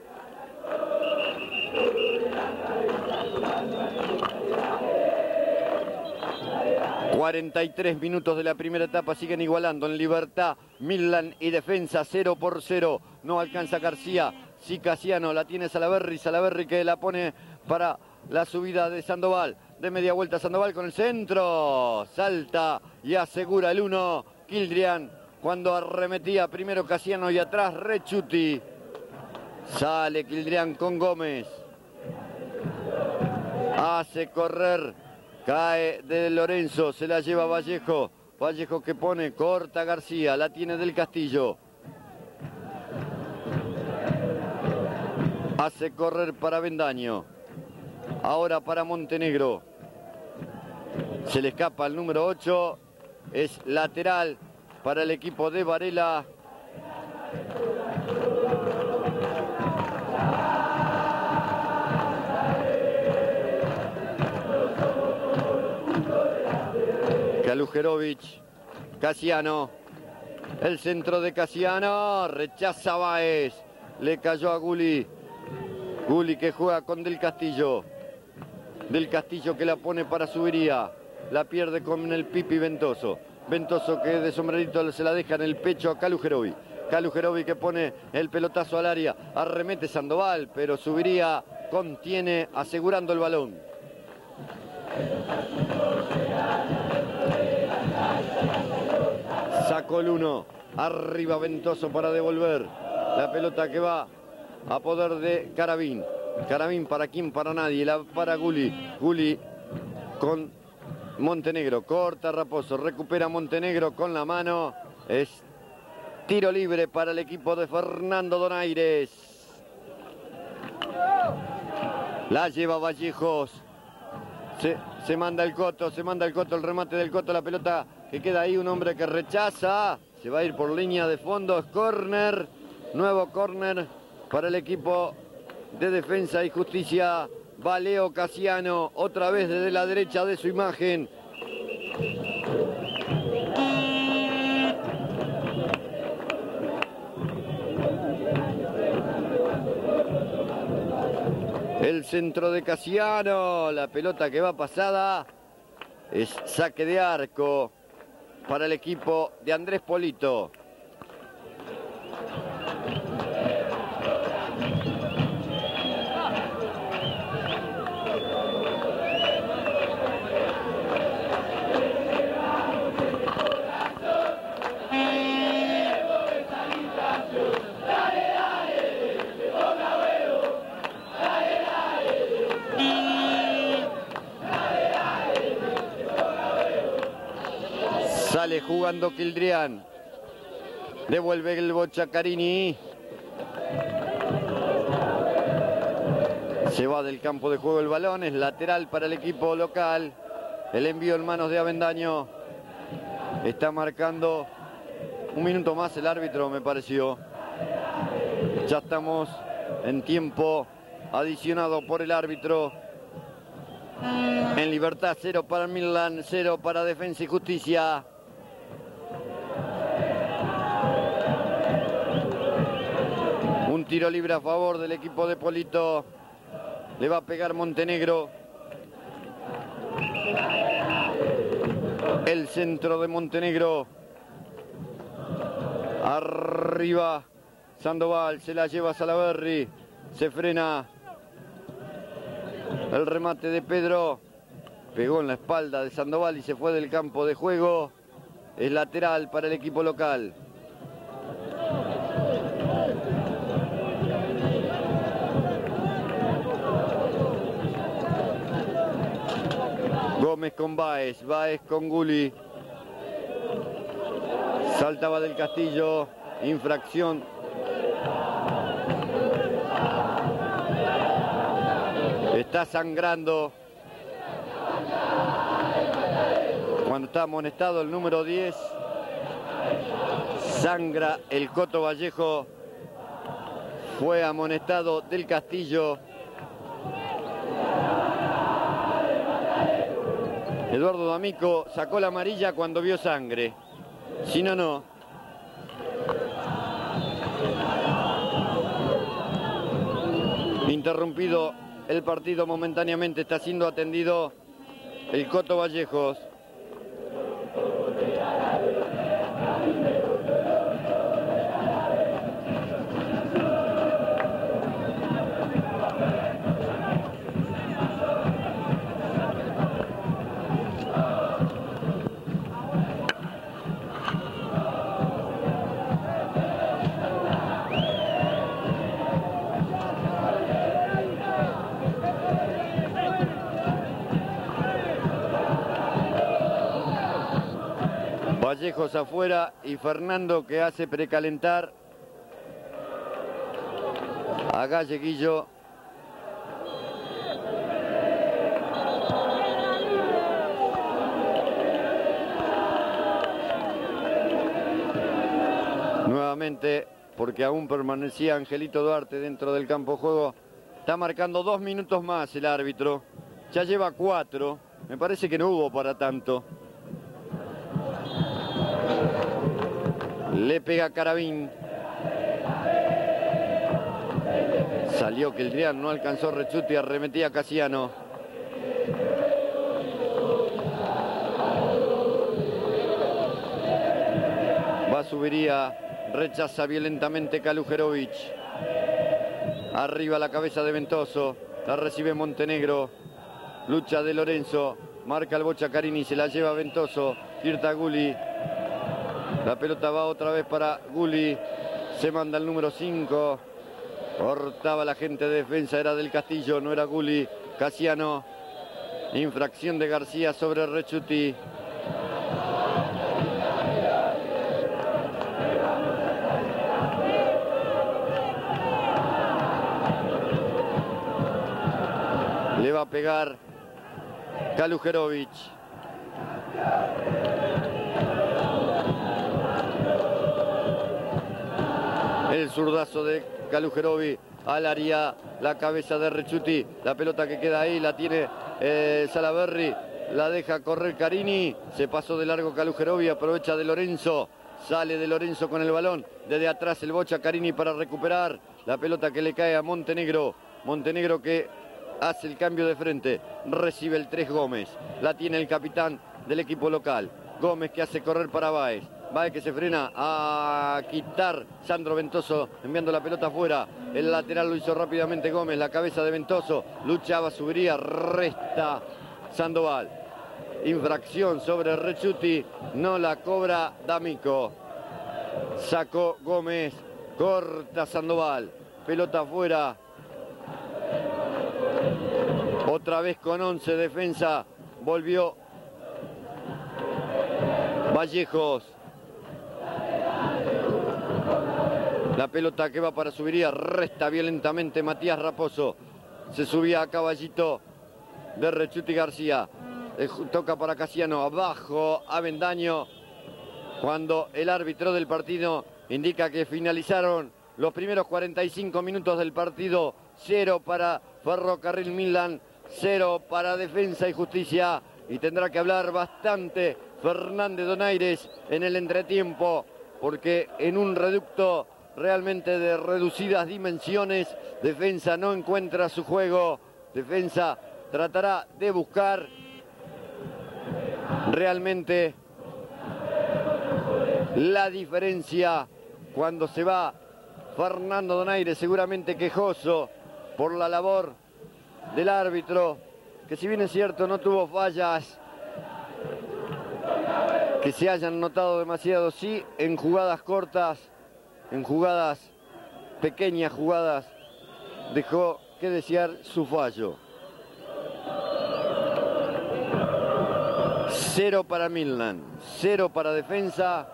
S1: cuarenta y tres minutos de la primera etapa, siguen igualando en Libertad, Midland y Defensa, cero por cero. No alcanza García, sí Casiano, la tiene Salaverry, Salaverry que la pone para la subida de Sandoval. De media vuelta Sandoval con el centro, salta y asegura el uno. Quildrián cuando arremetía primero Casiano y atrás Rechuti. Sale Quildrián con Gómez. Hace correr. Cae de Lorenzo, se la lleva Vallejo. Vallejo que pone, corta García, la tiene Del Castillo. Hace correr para Avendaño. Ahora para Montenegro. Se le escapa el número ocho. Es lateral para el equipo de Varela. Kalujerovic, Casiano, el centro de Casiano, rechaza Báez, le cayó a Gulli, Gulli que juega con Del Castillo, Del Castillo que la pone para Zuviría, la pierde con el Pipi Ventoso, Ventoso que de sombrerito se la deja en el pecho a Kalujerovi, Kalujerovi que pone el pelotazo al área, arremete Sandoval, pero Zuviría contiene asegurando el balón. Sacó el uno, arriba Ventoso para devolver. La pelota que va a poder de Caravín. Caravín para quién, para nadie, la para Gulli. Gulli con Montenegro, corta Raposo, recupera Montenegro con la mano. Es tiro libre para el equipo de Fernando Donaires. La lleva Vallejos. Se, se manda el Coto, se manda el Coto, el remate del Coto, la pelota que queda ahí, un hombre que rechaza. Se va a ir por línea de fondo, es córner. Nuevo córner para el equipo de Defensa y Justicia. Va Leo Casiano, otra vez desde la derecha de su imagen. El centro de Casiano, la pelota que va pasada, es saque de arco para el equipo de Andrés Polito. Sale jugando Quildrián. Devuelve el Bochacarini. Se va del campo de juego el balón. Es lateral para el equipo local. El envío en manos de Avendaño. Está marcando un minuto más el árbitro, me pareció. Ya estamos en tiempo adicionado por el árbitro. En libertad, cero para Milan, cero para Defensa y Justicia. Un tiro libre a favor del equipo de Polito. Le va a pegar Montenegro. El centro de Montenegro. Arriba Sandoval, se la lleva Salaverry. Se frena. El remate de Pedro. Pegó en la espalda de Sandoval y se fue del campo de juego. Es lateral para el equipo local. Gómez con Báez, Báez con Gulli. Saltaba del Castillo, infracción. Está sangrando. Cuando está amonestado el número diez, sangra el Coto Vallejo. Fue amonestado del Castillo. Eduardo D'Amico sacó la amarilla cuando vio sangre. Si no, no. Interrumpido el partido momentáneamente, está siendo atendido el Coto Vallejos. Vallejos afuera y Fernando que hace precalentar a Galleguillo. Nuevamente, porque aún permanecía Angelito Duarte dentro del campo de juego. Está marcando dos minutos más el árbitro. Ya lleva cuatro. Me parece que no hubo para tanto. Le pega Carabín. Salió Quildrián, no alcanzó Rechuti, arremetía Casiano. Va, subiría, rechaza violentamente Kalujerovic. Arriba la cabeza de Ventoso, la recibe Montenegro. Lucha de Lorenzo, marca el Bochacarini, se la lleva Ventoso. Tirta Gulli. La pelota va otra vez para Gulli. Se manda el número cinco. Cortaba la gente de defensa, era del Castillo, no era Gulli. Casiano. Infracción de García sobre Rechuti. despegar Kalujerovic. El zurdazo de Kalujerovic al área, la cabeza de Recciuti, la pelota que queda ahí, la tiene eh, Salaberry, la deja correr Carini, se pasó de largo Kalujerovic, aprovecha de Lorenzo, sale de Lorenzo con el balón, desde atrás el bocha Carini para recuperar, la pelota que le cae a Montenegro, Montenegro que hace el cambio de frente, recibe el tres Gómez, la tiene el capitán del equipo local, Gómez que hace correr para Báez, Báez que se frena a quitar Sandro Ventoso enviando la pelota afuera, el lateral lo hizo rápidamente Gómez, la cabeza de Ventoso, luchaba, subiría, resta Sandoval, infracción sobre Recciuti, no la cobra D'Amico, sacó Gómez, corta Sandoval, pelota afuera, otra vez con once defensa, volvió Vallejos. La pelota que va para Subiría, resta violentamente Matías Raposo. Se subía a caballito de Recciuti García. Eh, toca para Casiano, abajo Avendaño. Cuando el árbitro del partido indica que finalizaron los primeros cuarenta y cinco minutos del partido. Cero para Ferrocarril Midland, cero para Defensa y Justicia. Y tendrá que hablar bastante Fernández Donaires en el entretiempo, porque en un reducto realmente de reducidas dimensiones, Defensa no encuentra su juego. Defensa tratará de buscar realmente la diferencia cuando se va Fernando Donaires, seguramente quejoso por la labor del árbitro, que si bien es cierto no tuvo fallas que se hayan notado demasiado, sí en jugadas cortas, en jugadas, pequeñas jugadas, dejó que desear su fallo. Cero para Midland, cero para Defensa.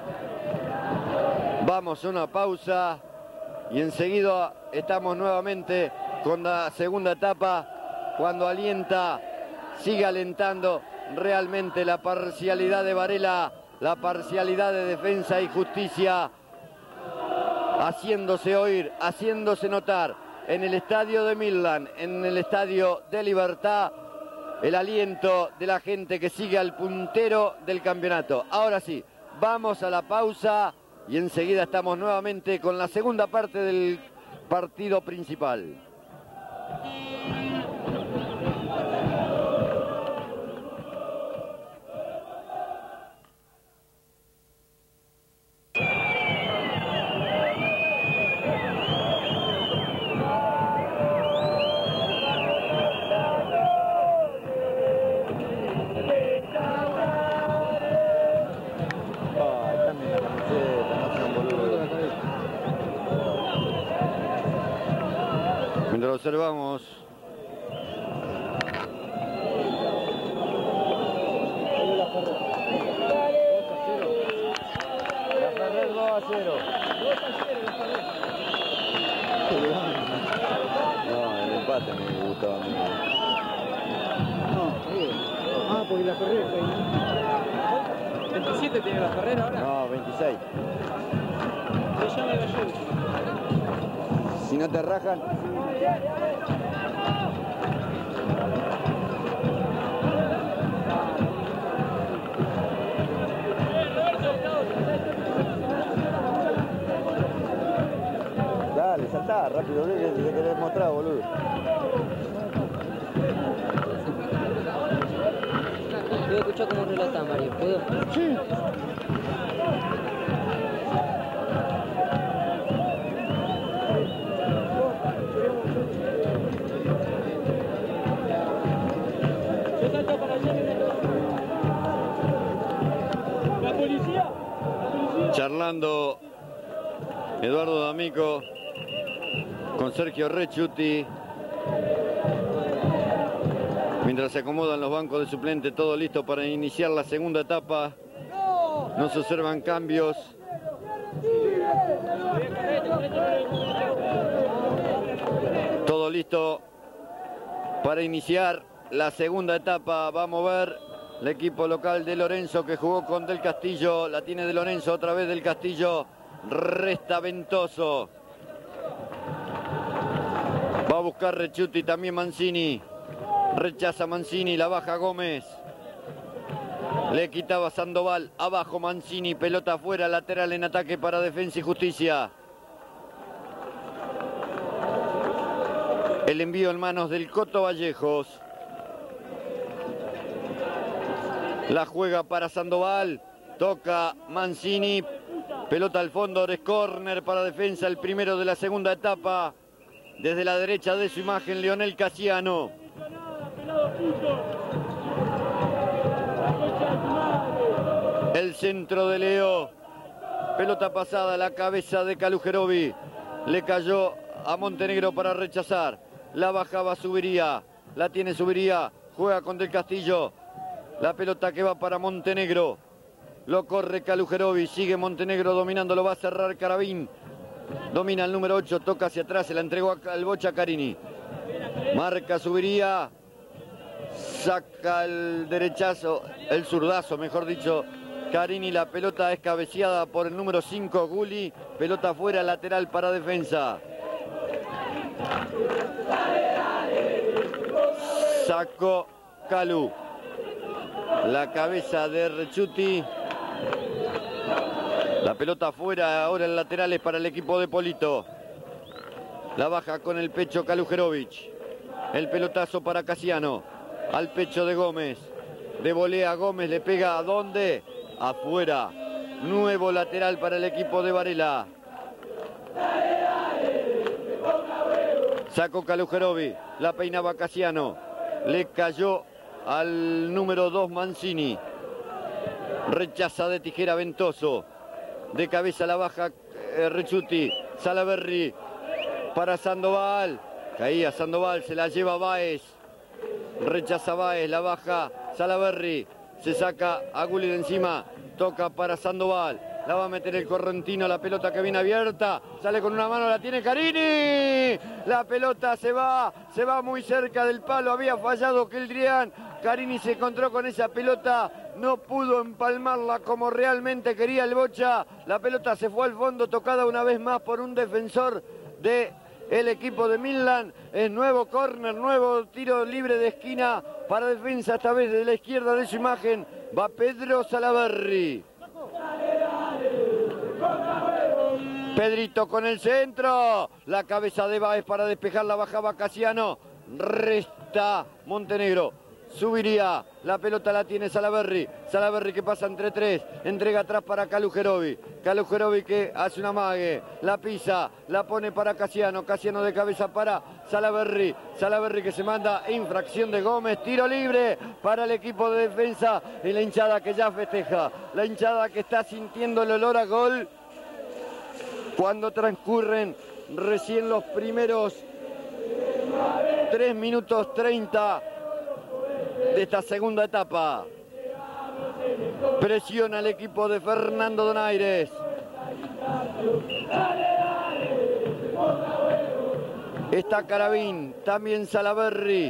S1: Vamos a una pausa y enseguida estamos nuevamente con la segunda etapa, cuando alienta, sigue alentando realmente la parcialidad de Varela, la parcialidad de Defensa y Justicia, haciéndose oír, haciéndose notar en el estadio de Midland, en el estadio de Libertad, el aliento de la gente que sigue al puntero del campeonato. Ahora sí, vamos a la pausa y enseguida estamos nuevamente con la segunda parte del partido principal. Mientras observamos dos a cero. No, el empate me gustaba a mí.
S2: No, ah, porque la Ferrer está ahí. ¿veintisiete tiene la Ferrer ahora?
S1: No, veintiséis.
S2: Se llama Gallego.
S1: Si no te rajan. Dale, saltá, rápido, que te querés mostrar, boludo.
S3: Voy a escuchar cómo relata Mario, ¿puedo?
S2: Sí.
S1: Charlando Eduardo D'Amico con Sergio Recciuti, mientras se acomodan los bancos de suplente, todo listo para iniciar la segunda etapa. No se observan cambios. Todo listo para iniciar la segunda etapa. Va a mover el equipo local de Lorenzo, que jugó con Del Castillo. La tiene de Lorenzo, otra vez Del Castillo. Resta Ventoso. Va a buscar Rechuti, también Mancini. Rechaza Mancini, la baja Gómez. Le quitaba Sandoval. Abajo Mancini, pelota afuera, lateral en ataque para Defensa y Justicia. El envío en manos del Coto Vallejos. La juega para Sandoval. Toca Mancini. Pelota al fondo, es córner para Defensa, el primero de la segunda etapa. Desde la derecha de su imagen, Leonel Casiano. El centro de Leo. Pelota pasada, la cabeza de Calujerovi. Le cayó a Montenegro para rechazar. La bajaba Subiría. La tiene Subiría. Juega con Del Castillo. La pelota que va para Montenegro. Lo corre Calujerovi. Sigue Montenegro dominando. Lo va a cerrar Caravín. Domina el número ocho. Toca hacia atrás. Se la entregó al Bocha Carini. Marca Subiría. Saca el derechazo. El zurdazo, mejor dicho. Carini. La pelota es cabeceada por el número cinco. Gulli. Pelota afuera. Lateral para Defensa. Sacó Calu. La cabeza de Rechuti. La pelota afuera, ahora el lateral es para el equipo de Polito. La baja con el pecho Kalujerovic. El pelotazo para Casiano. Al pecho de Gómez. De volea Gómez, le pega ¿a dónde? Afuera. Nuevo lateral para el equipo de Varela. Sacó Kalujerovic. La peinaba Casiano. Le cayó al número dos Mancini. Rechaza de tijera Ventoso. De cabeza la baja eh, Rechuti. Salaverry para Sandoval. Caía Sandoval, se la lleva Báez. Rechaza Báez, la baja Salaverry. Se saca a Gulli de encima. Toca para Sandoval. La va a meter el correntino, la pelota que viene abierta. Sale con una mano, la tiene Carini. La pelota se va, se va muy cerca del palo. Había fallado Keldrián. Carini se encontró con esa pelota. No pudo empalmarla como realmente quería el Bocha. La pelota se fue al fondo, tocada una vez más por un defensor del equipo de Midland. Es nuevo córner, nuevo tiro libre de esquina para Defensa, esta vez de la izquierda de su imagen. Va Pedro Salaverry. Pedrito con el centro. La cabeza de Báez para despejar, la bajaba Casiano. Resta Montenegro. Subiría. La pelota la tiene Salaverry. Salaverry que pasa entre tres. Entrega atrás para Kalujerovi. Kalujerovi que hace una mague. La pisa. La pone para Casiano. Casiano de cabeza para Salaverry. Salaverry que se manda infracción de Gómez. Tiro libre para el equipo de Defensa. Y la hinchada que ya festeja. La hinchada que está sintiendo el olor a gol. Cuando transcurren recién los primeros tres minutos treinta de esta segunda etapa. Presiona el equipo de Fernando Donaires. Está Caravín, también Salaverry.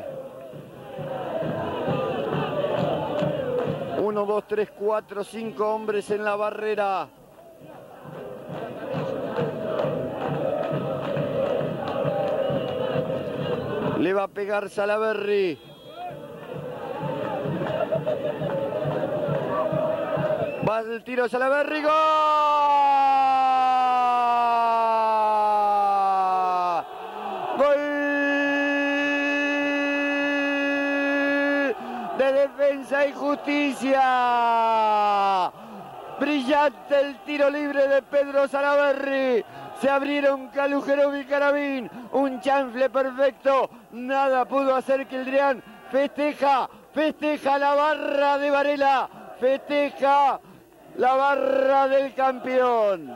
S1: Uno, dos, tres, cuatro, cinco hombres en la barrera. Le va a pegar Salaverry. Va el tiro Salaverry. ¡Gol! ¡Gol! De Defensa y Justicia. Brillante el tiro libre de Pedro Salaverry. Se abrieron Kalujerovi y Caravín. Un chanfle perfecto. Nada pudo hacer Keldrián. Festeja, festeja la barra de Varela. Festeja la barra del campeón.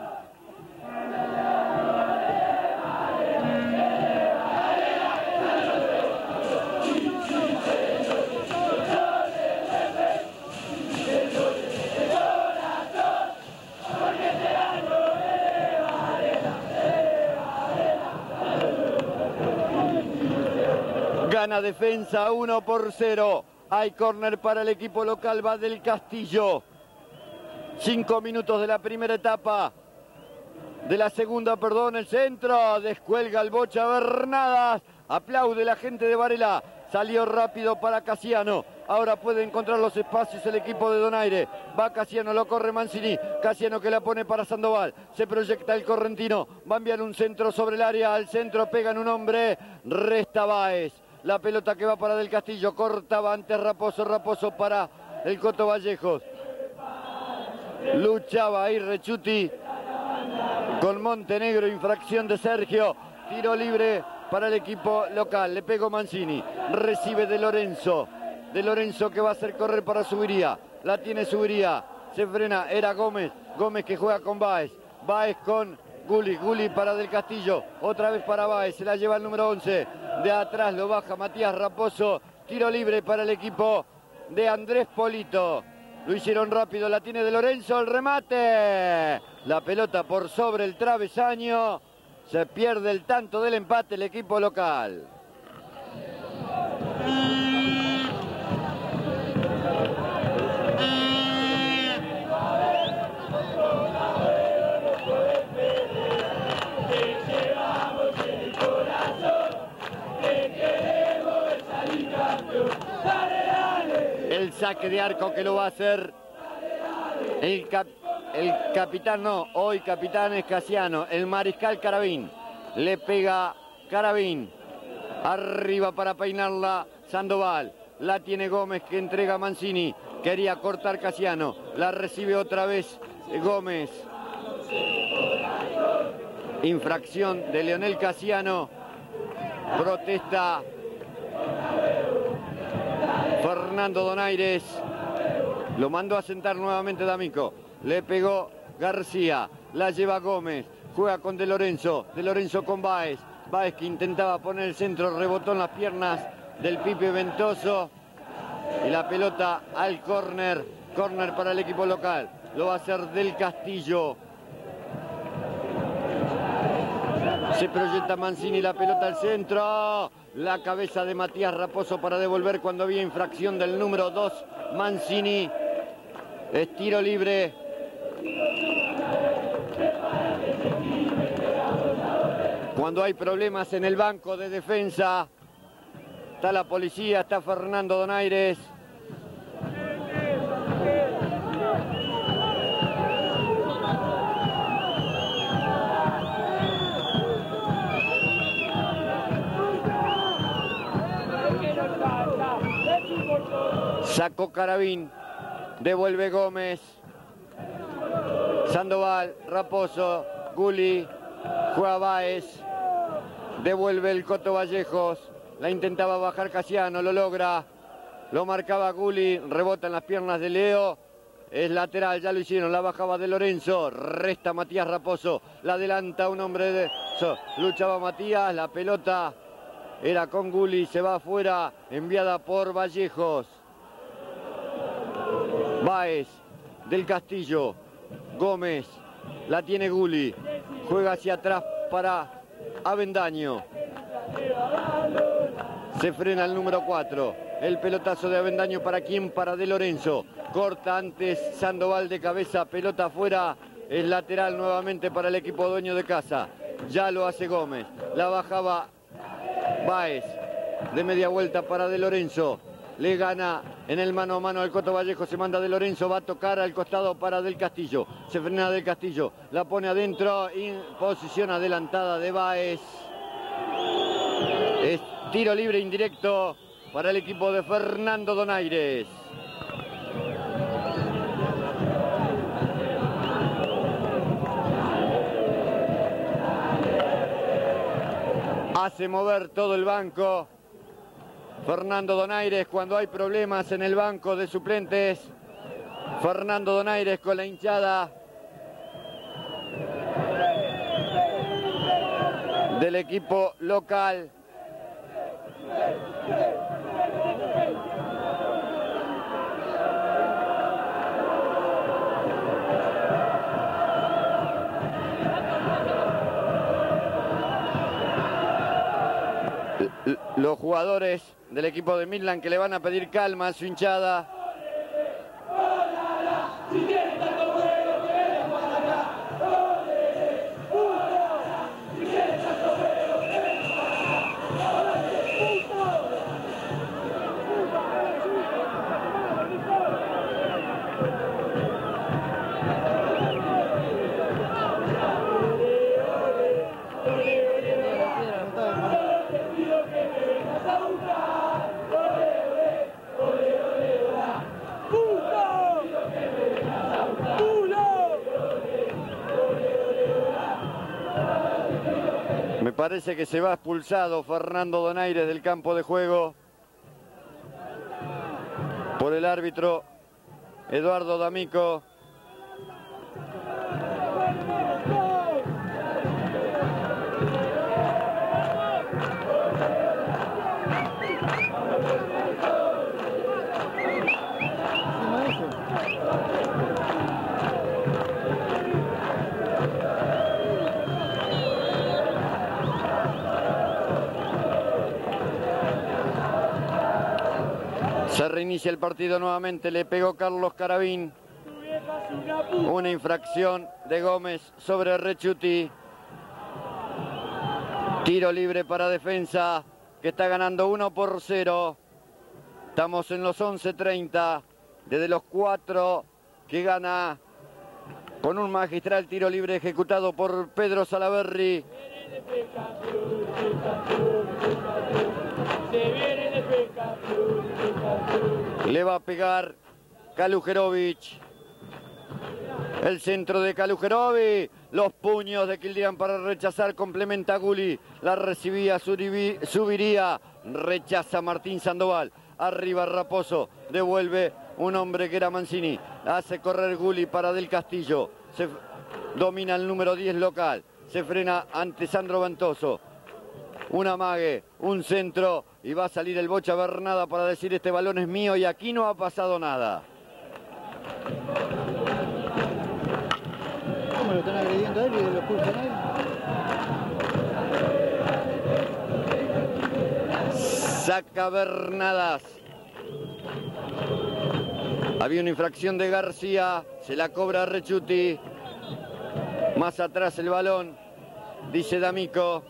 S1: Gana la defensa, uno por cero. Hay córner para el equipo local, va del Castillo. Cinco minutos de la primera etapa. De la segunda, perdón, el centro. Descuelga el Bocha Bernadas. Aplaude la gente de Varela. Salió rápido para Casiano. Ahora puede encontrar los espacios el equipo de Donaire. Va Casiano, lo corre Mancini. Casiano que la pone para Sandoval. Se proyecta el correntino. Va a enviar un centro sobre el área. Al centro pegan un hombre. Resta Báez. La pelota que va para Del Castillo. Cortaba antes Raposo. Raposo para el Coto Vallejos. Luchaba ahí Rechuti con Montenegro. Infracción de Sergio. Tiro libre para el equipo local. Le pegó Mancini. Recibe de Lorenzo. De Lorenzo que va a hacer correr para Subiría. La tiene Subiría. Se frena. Era Gómez. Gómez que juega con Báez. Báez con Gulli. Gulli para Del Castillo. Otra vez para Báez. Se la lleva el número once. De atrás lo baja Matías Raposo. Tiro libre para el equipo de Andrés Polito. Lo hicieron rápido. La tiene De Lorenzo. El remate. La pelota por sobre el travesaño. Se pierde el tanto del empate el equipo local. El saque de arco que lo va a hacer el, cap, el capitán, no, hoy capitán es Casiano, el mariscal Carabín. Le pega Carabín. Arriba para peinarla Sandoval. La tiene Gómez que entrega a Mancini. Quería cortar Casiano. La recibe otra vez Gómez. Infracción de Leonel Casiano. Protesta Fernando Donaires. Lo mandó a sentar nuevamente D'Amico. Le pegó García. La lleva Gómez. Juega con De Lorenzo. De Lorenzo con Báez. Báez que intentaba poner el centro. Rebotó en las piernas del Pipe Ventoso. Y la pelota al córner. Córner para el equipo local. Lo va a hacer Del Castillo. Se proyecta Mancini, la pelota al centro. La cabeza de Matías Raposo para devolver cuando había infracción del número dos. Mancini. Es tiro libre. Cuando hay problemas en el banco de defensa. Está la policía, está Fernando Donaires. Sacó Carabín, devuelve Gómez, Sandoval, Raposo, Gulli, juega Báez, devuelve el Coto Vallejos, la intentaba bajar Casiano, lo logra, lo marcaba Gulli, rebota en las piernas de Leo, es lateral, ya lo hicieron, la bajaba De Lorenzo, resta Matías Raposo, la adelanta un hombre de... So, luchaba Matías, la pelota era con Gulli, se va afuera, enviada por Vallejos. Báez, Del Castillo, Gómez, la tiene Gulli, juega hacia atrás para Avendaño. Se frena el número cuatro, el pelotazo de Avendaño para quién, para De Lorenzo. Corta antes Sandoval de cabeza, pelota afuera, es lateral nuevamente para el equipo dueño de casa. Ya lo hace Gómez, la bajaba Báez, de media vuelta para De Lorenzo. Le gana en el mano a mano al Coto Vallejo, se manda De Lorenzo, va a tocar al costado para Del Castillo. Se frena Del Castillo, la pone adentro, en posición adelantada de Báez. Es tiro libre indirecto para el equipo de Fernando Donaires. Hace mover todo el banco Fernando Donaires cuando hay problemas en el banco de suplentes. Fernando Donaires con la hinchada del equipo local. Lo los jugadores del equipo de Midland que le van a pedir calma a su hinchada. Me parece que se va expulsado Fernando Donaires del campo de juego por el árbitro Eduardo D'Amico. Se reinicia el partido nuevamente, le pegó Carlos Caravín. Una infracción de Gómez sobre Recciuti. Tiro libre para Defensa, que está ganando uno por cero. Estamos en los once treinta. Desde los cuatro que gana con un magistral tiro libre ejecutado por Pedro Salaverry. Le va a pegar Kalujerovic. El centro de Kalujerovic. Los puños de Quildián para rechazar. Complementa Gulli. La recibía, subiría. Rechaza Martín Sandoval. Arriba Raposo. Devuelve un hombre que era Mancini. Hace correr Gulli para Del Castillo. Se domina el número diez local. Se frena ante Sandro Ventoso. Un amague, un centro, y va a salir el Bocha Bernada para decir: este balón es mío y aquí no ha pasado nada.
S2: ¿Cómo lo están agrediendo a él y lo expulsan a él?
S1: Saca Bernadas. Había una infracción de García, se la cobra Recciuti. Más atrás el balón, dice D'Amico.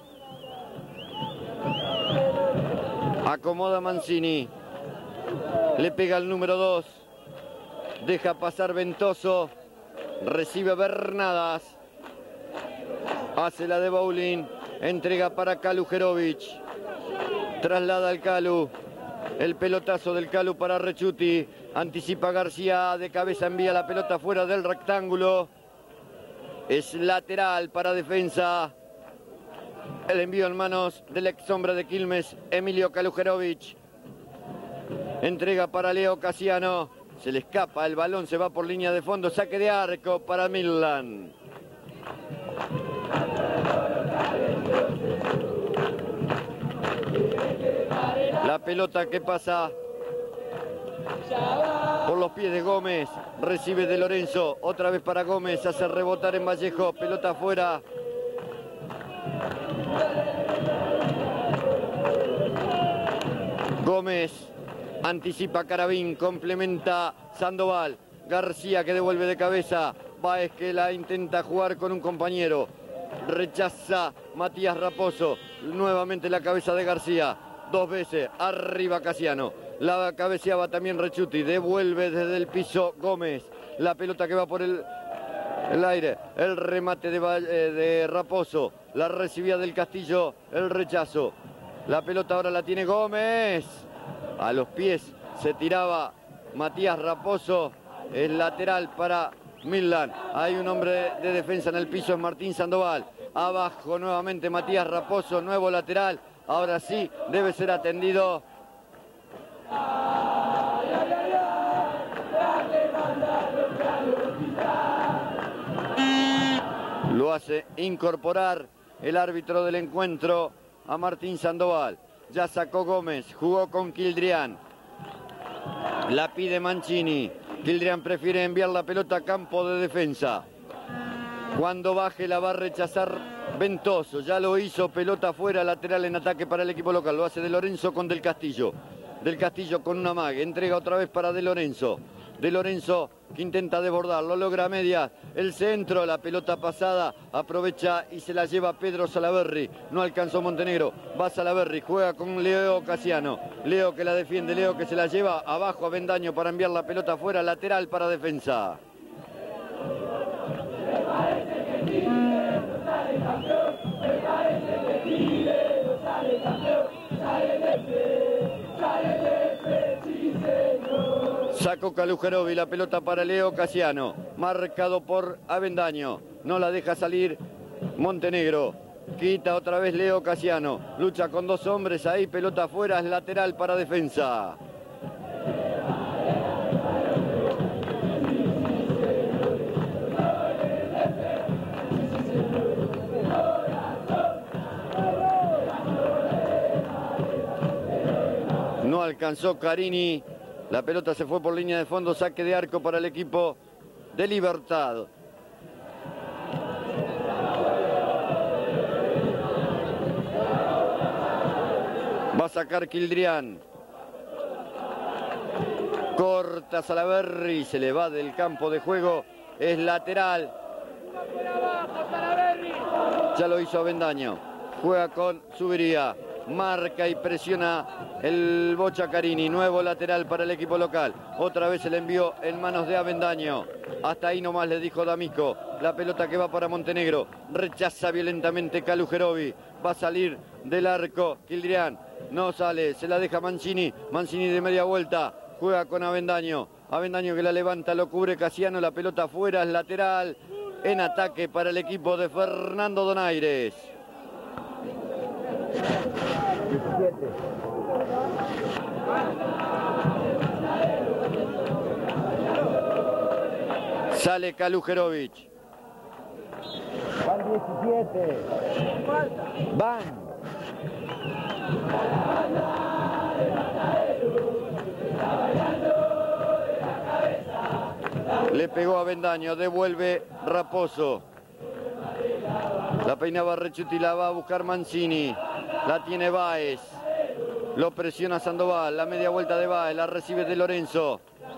S1: Acomoda Mancini. Le pega el número dos. Deja pasar Ventoso. Recibe Bernadas. Hace la de Bowling. Entrega para Kalujerovic. Traslada al Calu. El pelotazo del Calu para Recciuti. Anticipa García. De cabeza envía la pelota fuera del rectángulo. Es lateral para Defensa. El envío en manos del ex sombra de Quilmes, Emilio Kalujerovic. Entrega para Leo Casiano. Se le escapa el balón, se va por línea de fondo. Saque de arco para Midland. La pelota que pasa por los pies de Gómez. Recibe de Lorenzo. Otra vez para Gómez. Hace rebotar en Vallejo. Pelota afuera. Gómez anticipa Caravín, complementa Sandoval. García que devuelve de cabeza. Báez que la intenta jugar con un compañero. Rechaza Matías Raposo. Nuevamente la cabeza de García. Dos veces. Arriba Casiano. La cabeceaba también Recciuti. Devuelve desde el piso Gómez. La pelota que va por el, el aire. El remate de, eh, de Raposo. La recibía del Castillo. El rechazo. La pelota ahora la tiene Gómez. A los pies se tiraba Matías Raposo. El lateral para Midland. Hay un hombre de defensa en el piso, es Martín Sandoval. Abajo nuevamente Matías Raposo, nuevo lateral. Ahora sí debe ser atendido. Lo hace incorporar el árbitro del encuentro a Martín Sandoval. Ya sacó Gómez, jugó con Quildrián. La pide Mancini. Quildrián prefiere enviar la pelota a campo de defensa. Cuando baje la va a rechazar Ventoso, ya lo hizo, pelota afuera, lateral en ataque para el equipo local. Lo hace De Lorenzo con Del Castillo. Del Castillo con una mague, entrega otra vez para De Lorenzo. De Lorenzo que intenta desbordar, lo logra a medias. El centro, la pelota pasada, aprovecha y se la lleva Pedro Salaverry. No alcanzó Montenegro, va Salaverry, juega con Leo Casiano. Leo que la defiende, Leo que se la lleva abajo a Avendaño para enviar la pelota afuera, lateral para defensa. Sacó Calujerovi, la pelota para Leo Casiano, marcado por Avendaño, no la deja salir Montenegro, quita otra vez Leo Casiano, lucha con dos hombres ahí, pelota afuera, es lateral para defensa. No alcanzó Carini. La pelota se fue por línea de fondo, saque de arco para el equipo de Libertad. Va a sacar Quildrián. Corta Salaverry, se le va del campo de juego, es lateral. Ya lo hizo Avendaño, juega con Zubería. Marca y presiona el Bocha Carini, nuevo lateral para el equipo local. Otra vez el envío en manos de Avendaño. Hasta ahí nomás le dijo D'Amico. La pelota que va para Montenegro. Rechaza violentamente Calujerovi. Va a salir del arco Quildrián. No sale, se la deja Mancini. Mancini de media vuelta. Juega con Avendaño. Avendaño que la levanta, lo cubre Casiano. La pelota afuera, es lateral. En ataque para el equipo de Fernando Donaires.
S2: diecisiete.
S1: Sale Kalujerovic.
S2: Van diecisiete. Van.
S1: Le pegó a Avendaño, devuelve Raposo. La peinaba Rechuti, la va a buscar Mancini. La tiene Báez. Lo presiona Sandoval. La media vuelta de Báez. La recibe De Lorenzo.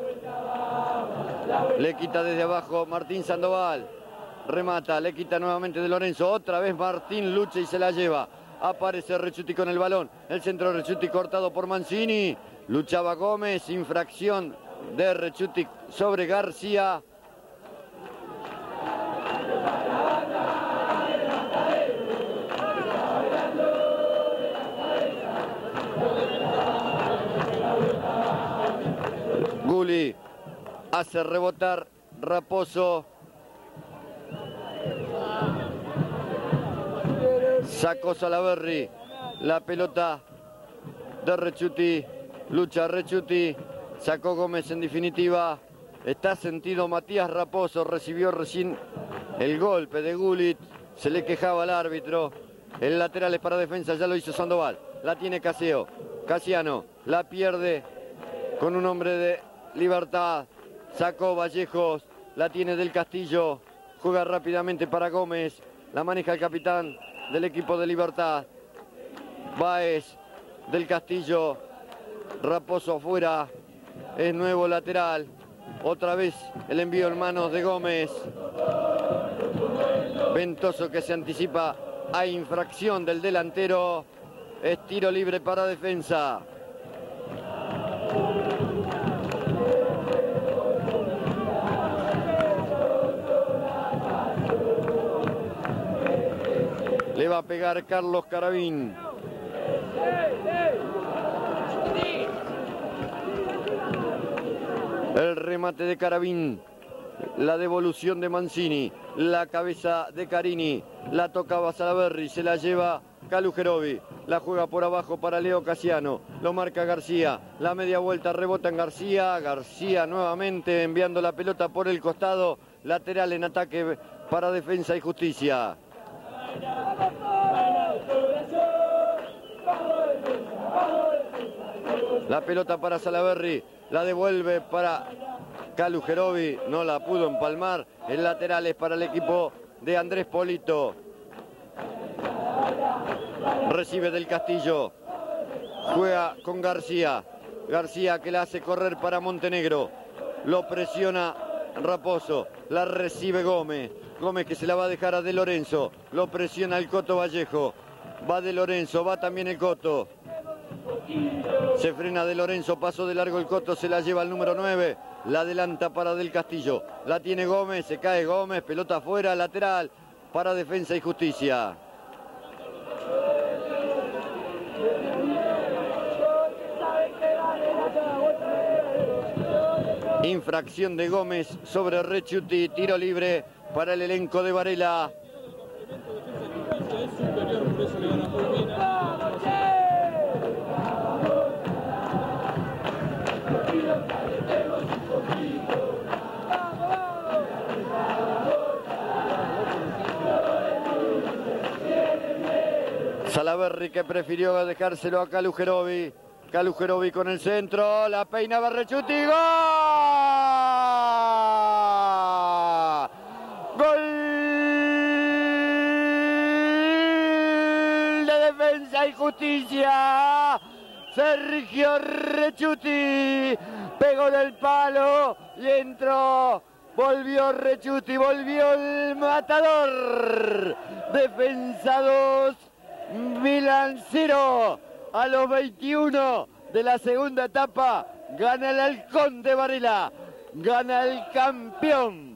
S1: Le quita desde abajo Martín Sandoval. Remata. Le quita nuevamente De Lorenzo. Otra vez Martín lucha y se la lleva. Aparece Rechuti con el balón. El centro de Rechuti cortado por Mancini. Luchaba Gómez. Infracción de Rechuti sobre García. Gulli hace rebotar Raposo. Sacó Salaverry. La pelota de Rechuti. Lucha Rechuti. Sacó Gómez en definitiva. Está sentido Matías Raposo. Recibió recién el golpe de Gullit. Se le quejaba al árbitro. El lateral es para defensa. Ya lo hizo Sandoval. La tiene Caseo. Casiano. La pierde con un hombre de Libertad. Sacó Vallejos. La tiene Del Castillo. Juega rápidamente para Gómez. La maneja el capitán del equipo de Libertad. Báez. Del Castillo. Raposo afuera. Es nuevo lateral. Otra vez el envío en manos de Gómez. Ventoso que se anticipa a infracción del delantero. Es tiro libre para defensa. Le va a pegar Carlos Carabín. El remate de Carabín. La devolución de Mancini. La cabeza de Carini. La tocaba Salaverry. Se la lleva Kalujerovi. La juega por abajo para Leo Casiano. Lo marca García. La media vuelta rebota en García. García nuevamente enviando la pelota por el costado. Lateral en ataque para Defensa y Justicia. La pelota para Salaverry. La devuelve para Kalujerovi. No la pudo empalmar. El lateral es para el equipo de Andrés Polito. Recibe del Castillo. Juega con García. García que la hace correr para Montenegro. Lo presiona Raposo. La recibe Gómez. Gómez que se la va a dejar a De Lorenzo. Lo presiona el Coto Vallejo. Va De Lorenzo. Va también el Coto. Se frena De Lorenzo. Paso de largo el Coto. Se la lleva al número nueve. La adelanta para Del Castillo. La tiene Gómez. Se cae Gómez. Pelota afuera. Lateral para Defensa y Justicia. Infracción de Gómez sobre Rechuti, tiro libre para el elenco de Varela. Salaverry que prefirió dejárselo a Kalujerovi. Kalujerovi con el centro, la peinaba Rechuti, ¡gol! ¡Gol de Defensa y Justicia! Sergio Rechuti pegó del palo y entró. Volvió Rechuti, volvió el matador. Defensa dos, Milan cero. A los veintiuno de la segunda etapa, gana el Halcón de Varela, gana el campeón.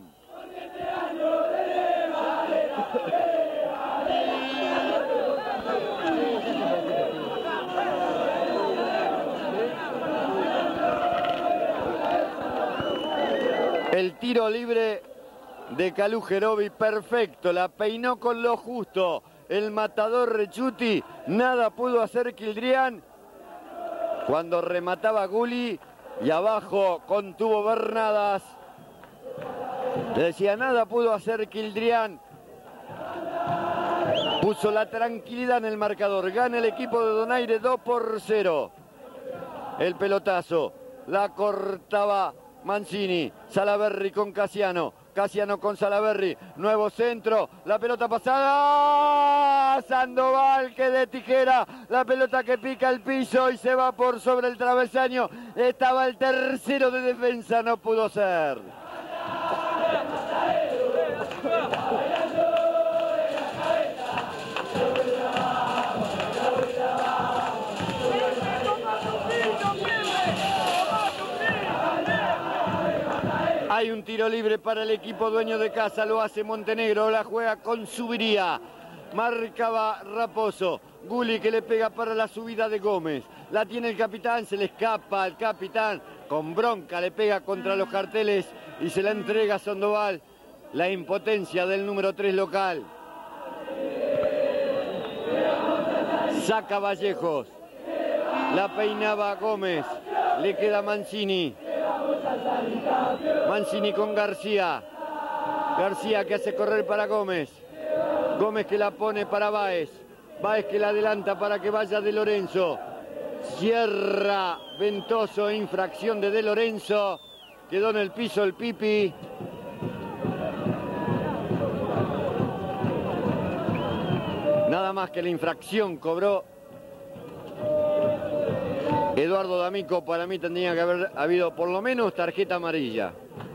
S1: El tiro libre de Kalujerovi, perfecto, la peinó con lo justo. El matador Rechuti, nada pudo hacer Quildrián cuando remataba Gulli y abajo contuvo Bernadas. Le decía, nada pudo hacer Quildrián. Puso la tranquilidad en el marcador. Gana el equipo de Donaire dos por cero. El pelotazo, la cortaba Mancini. Salaverry con Casiano. Casiano con Salaverry, nuevo centro, la pelota pasada, Sandoval que de tijera, la pelota que pica el piso y se va por sobre el travesaño, estaba el tercero de Defensa, no pudo ser. Hay un tiro libre para el equipo dueño de casa, lo hace Montenegro, la juega con Subiría. Marcaba Raposo, Gulli que le pega para la subida de Gómez. La tiene el capitán, se le escapa al capitán, con bronca le pega contra los carteles y se la entrega a Sandoval. La impotencia del número tres local. Saca Vallejos, la peinaba Gómez, le queda Mancini. Mancini con García. García que hace correr para Gómez. Gómez que la pone para Báez. Báez que la adelanta para que vaya De Lorenzo. Cierra Ventoso, infracción de De Lorenzo. Quedó en el piso el Pipi. Nada más que la infracción cobró Eduardo D'Amico. Para mí tendría que haber habido por lo menos tarjeta amarilla.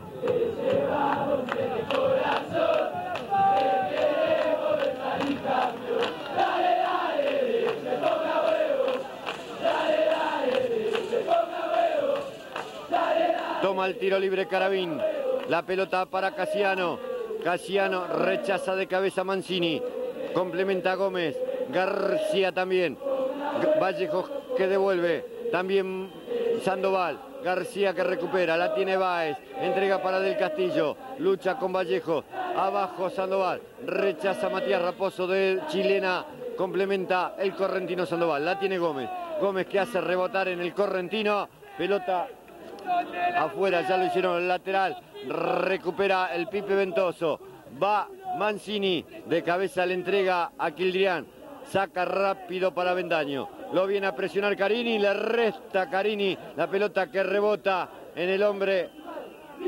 S1: Toma el tiro libre Caravín. La pelota para Casiano. Casiano rechaza de cabeza Mancini. Complementa Gómez. García también. Vallejos que devuelve. También Sandoval. García que recupera. La tiene Báez. Entrega para Del Castillo. Lucha con Vallejo. Abajo Sandoval. Rechaza Matías Raposo de Chilena. Complementa el correntino Sandoval. La tiene Gómez. Gómez que hace rebotar en el correntino. Pelota afuera. Ya lo hicieron el lateral. Recupera el Pipe Ventoso. Va Mancini. De cabeza le entrega a Quildrián. Saca rápido para Bendaño. Lo viene a presionar Carini. Le resta Carini la pelota que rebota en el hombre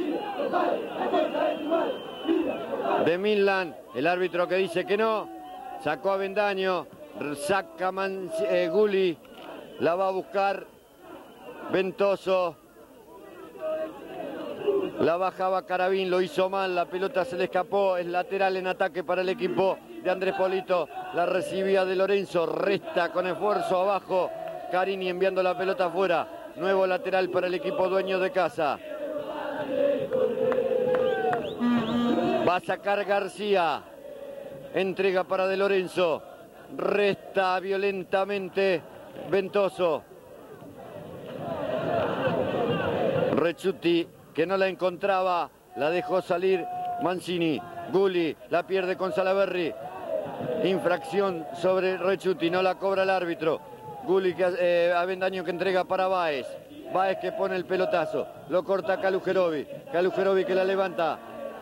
S1: de Midland. El árbitro que dice que no. Sacó a Avendaño. Saca Man, eh, Gulli. La va a buscar Ventoso. La bajaba Caravín, lo hizo mal, la pelota se le escapó, es lateral en ataque para el equipo de Andrés Polito. La recibía de Lorenzo, resta con esfuerzo abajo, Carini enviando la pelota afuera. Nuevo lateral para el equipo dueño de casa. Va a sacar García, entrega para de Lorenzo, resta violentamente Ventoso. Rechuti, que no la encontraba, la dejó salir Mancini. Gulli la pierde con Salaberry. Infracción sobre Rechuti, no la cobra el árbitro. Gulli, que, eh, Avendaño que entrega para Báez. Báez que pone el pelotazo, lo corta Kalujerovi. Kalujerovi que la levanta.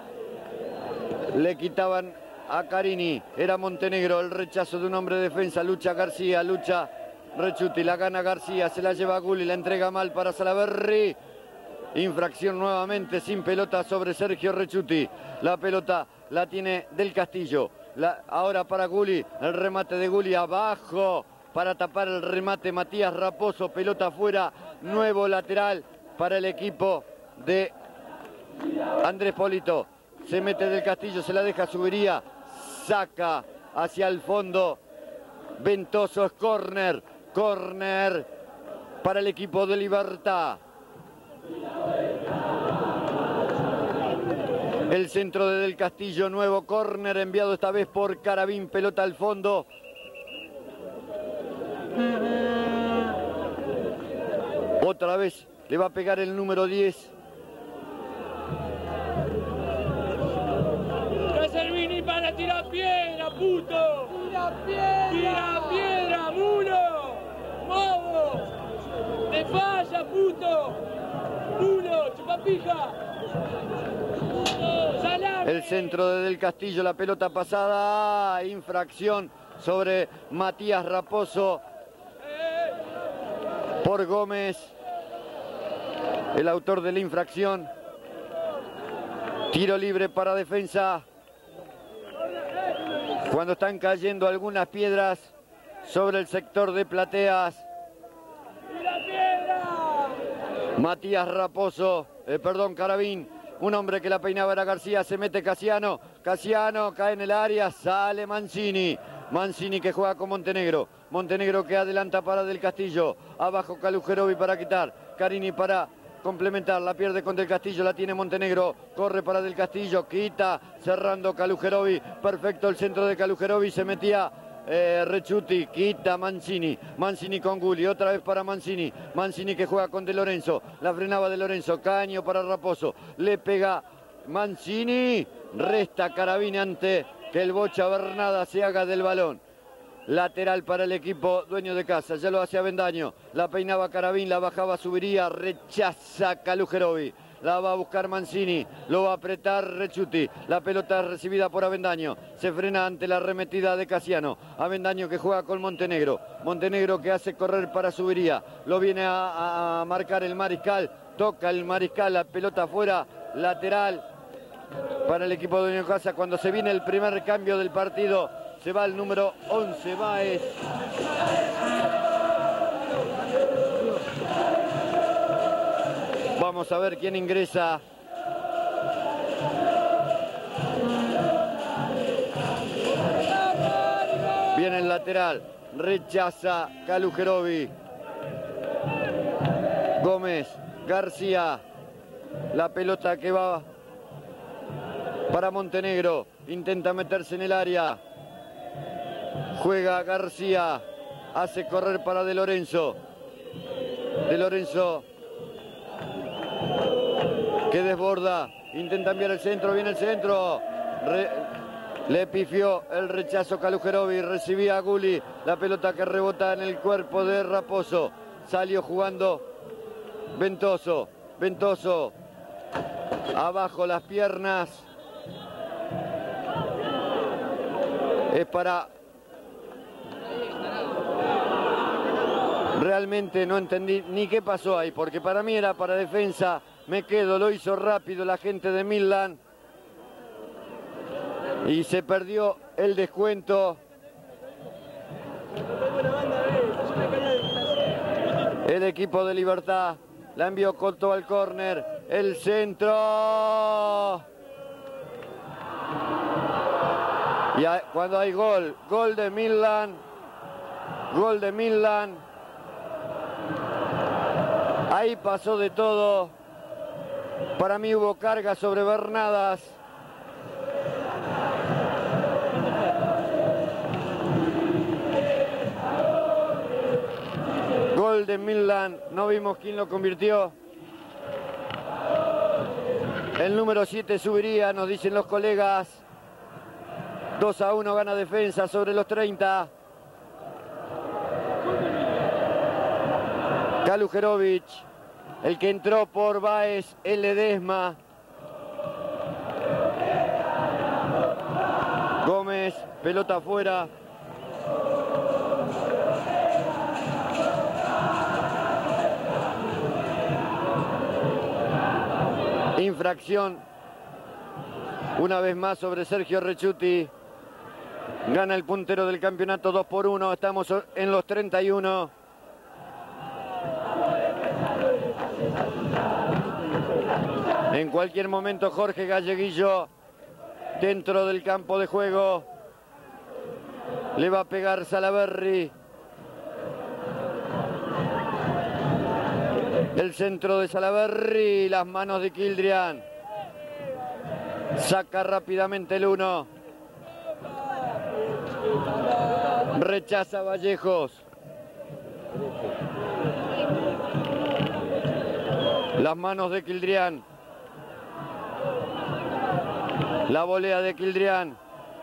S1: Le quitaban a Carini, era Montenegro, el rechazo de un hombre de defensa. Lucha García, lucha Rechuti, la gana García, se la lleva a Gulli, la entrega mal para Salaberry. Infracción nuevamente sin pelota sobre Sergio Rechuti. La pelota la tiene Del Castillo. La, ahora para Gulli, el remate de Gulli abajo para tapar el remate Matías Raposo. Pelota afuera, nuevo lateral para el equipo de Andrés Polito. Se mete Del Castillo, se la deja, subiría, saca hacia el fondo. Ventoso es córner, córner para el equipo de Libertad. El centro de Del Castillo, nuevo córner enviado esta vez por Caravín, pelota al fondo. Otra vez le va a pegar el número diez.
S4: Servini para tirar piedra, puto. Tira piedra. Tira piedra, mulo. Modo. Te falla, puto. Mulo, chupapija.
S1: El centro de Del Castillo, la pelota pasada, infracción sobre Matías Raposo por Gómez, el autor de la infracción. Tiro libre para defensa. Cuando están cayendo algunas piedras sobre el sector de Plateas. Matías Raposo, eh, perdón, Caravín. Un hombre que la peinaba era García, se mete Casiano. Casiano cae en el área, sale Mancini. Mancini que juega con Montenegro. Montenegro que adelanta para Del Castillo. Abajo Kalujerovi para quitar. Carini para complementar. La pierde con Del Castillo, la tiene Montenegro. Corre para Del Castillo, quita, cerrando Kalujerovi. Perfecto el centro de Kalujerovi, se metía eh, Rechuti, quita Mancini. Mancini con Gulli, otra vez para Mancini. Mancini que juega con De Lorenzo. La frenaba De Lorenzo, caño para Raposo. Le pega Mancini. Resta Caravín ante que el Bocha Bernada se haga del balón. Lateral para el equipo dueño de casa, ya lo hace Avendaño. La peinaba Caravín, la bajaba, subiría, rechaza Kalujerovi. La va a buscar Mancini, lo va a apretar Rechuti. La pelota recibida por Avendaño. Se frena ante la arremetida de Casiano. Avendaño que juega con Montenegro. Montenegro que hace correr para Subiría. Lo viene a, a marcar el Mariscal. Toca el Mariscal, la pelota afuera. Lateral para el equipo de dueño de casa. Cuando se viene el primer cambio del partido, se va el número once, Báez. Vamos a ver quién ingresa. Viene el lateral. Rechaza Kalujerovi. Gómez. García. La pelota que va para Montenegro. Intenta meterse en el área. Juega García. Hace correr para De Lorenzo. De Lorenzo que desborda, intenta enviar el centro, viene el centro, Re, le pifió el rechazo Kalujerovi, recibía a Gulli, la pelota que rebota en el cuerpo de Raposo, salió jugando Ventoso, Ventoso, abajo las piernas, es para... Realmente no entendí ni qué pasó ahí, porque para mí era para defensa. Me quedo, lo hizo rápido la gente de Midland. Y se perdió el descuento. El equipo de Libertad la envió Coto al córner. El centro. Y hay, cuando hay gol, gol de Midland. Gol de Midland. Ahí pasó de todo. Para mí hubo carga sobre Bernadas. Gol de Midland, no vimos quién lo convirtió. El número siete subiría, nos dicen los colegas. dos a uno gana Defensa sobre los treinta. Kalujerovic, el que entró por Baez, el Ledesma. Gómez, pelota afuera. Infracción una vez más sobre Sergio Rechuti. Gana el puntero del campeonato dos por uno. Estamos en los treinta y uno. En cualquier momento Jorge Galleguillo dentro del campo de juego. Le va a pegar Salaberry. El centro de Salaberry, las manos de Kildrian. Saca rápidamente el uno. Rechaza Vallejos. Las manos de Kildrian. La volea de Kildrian.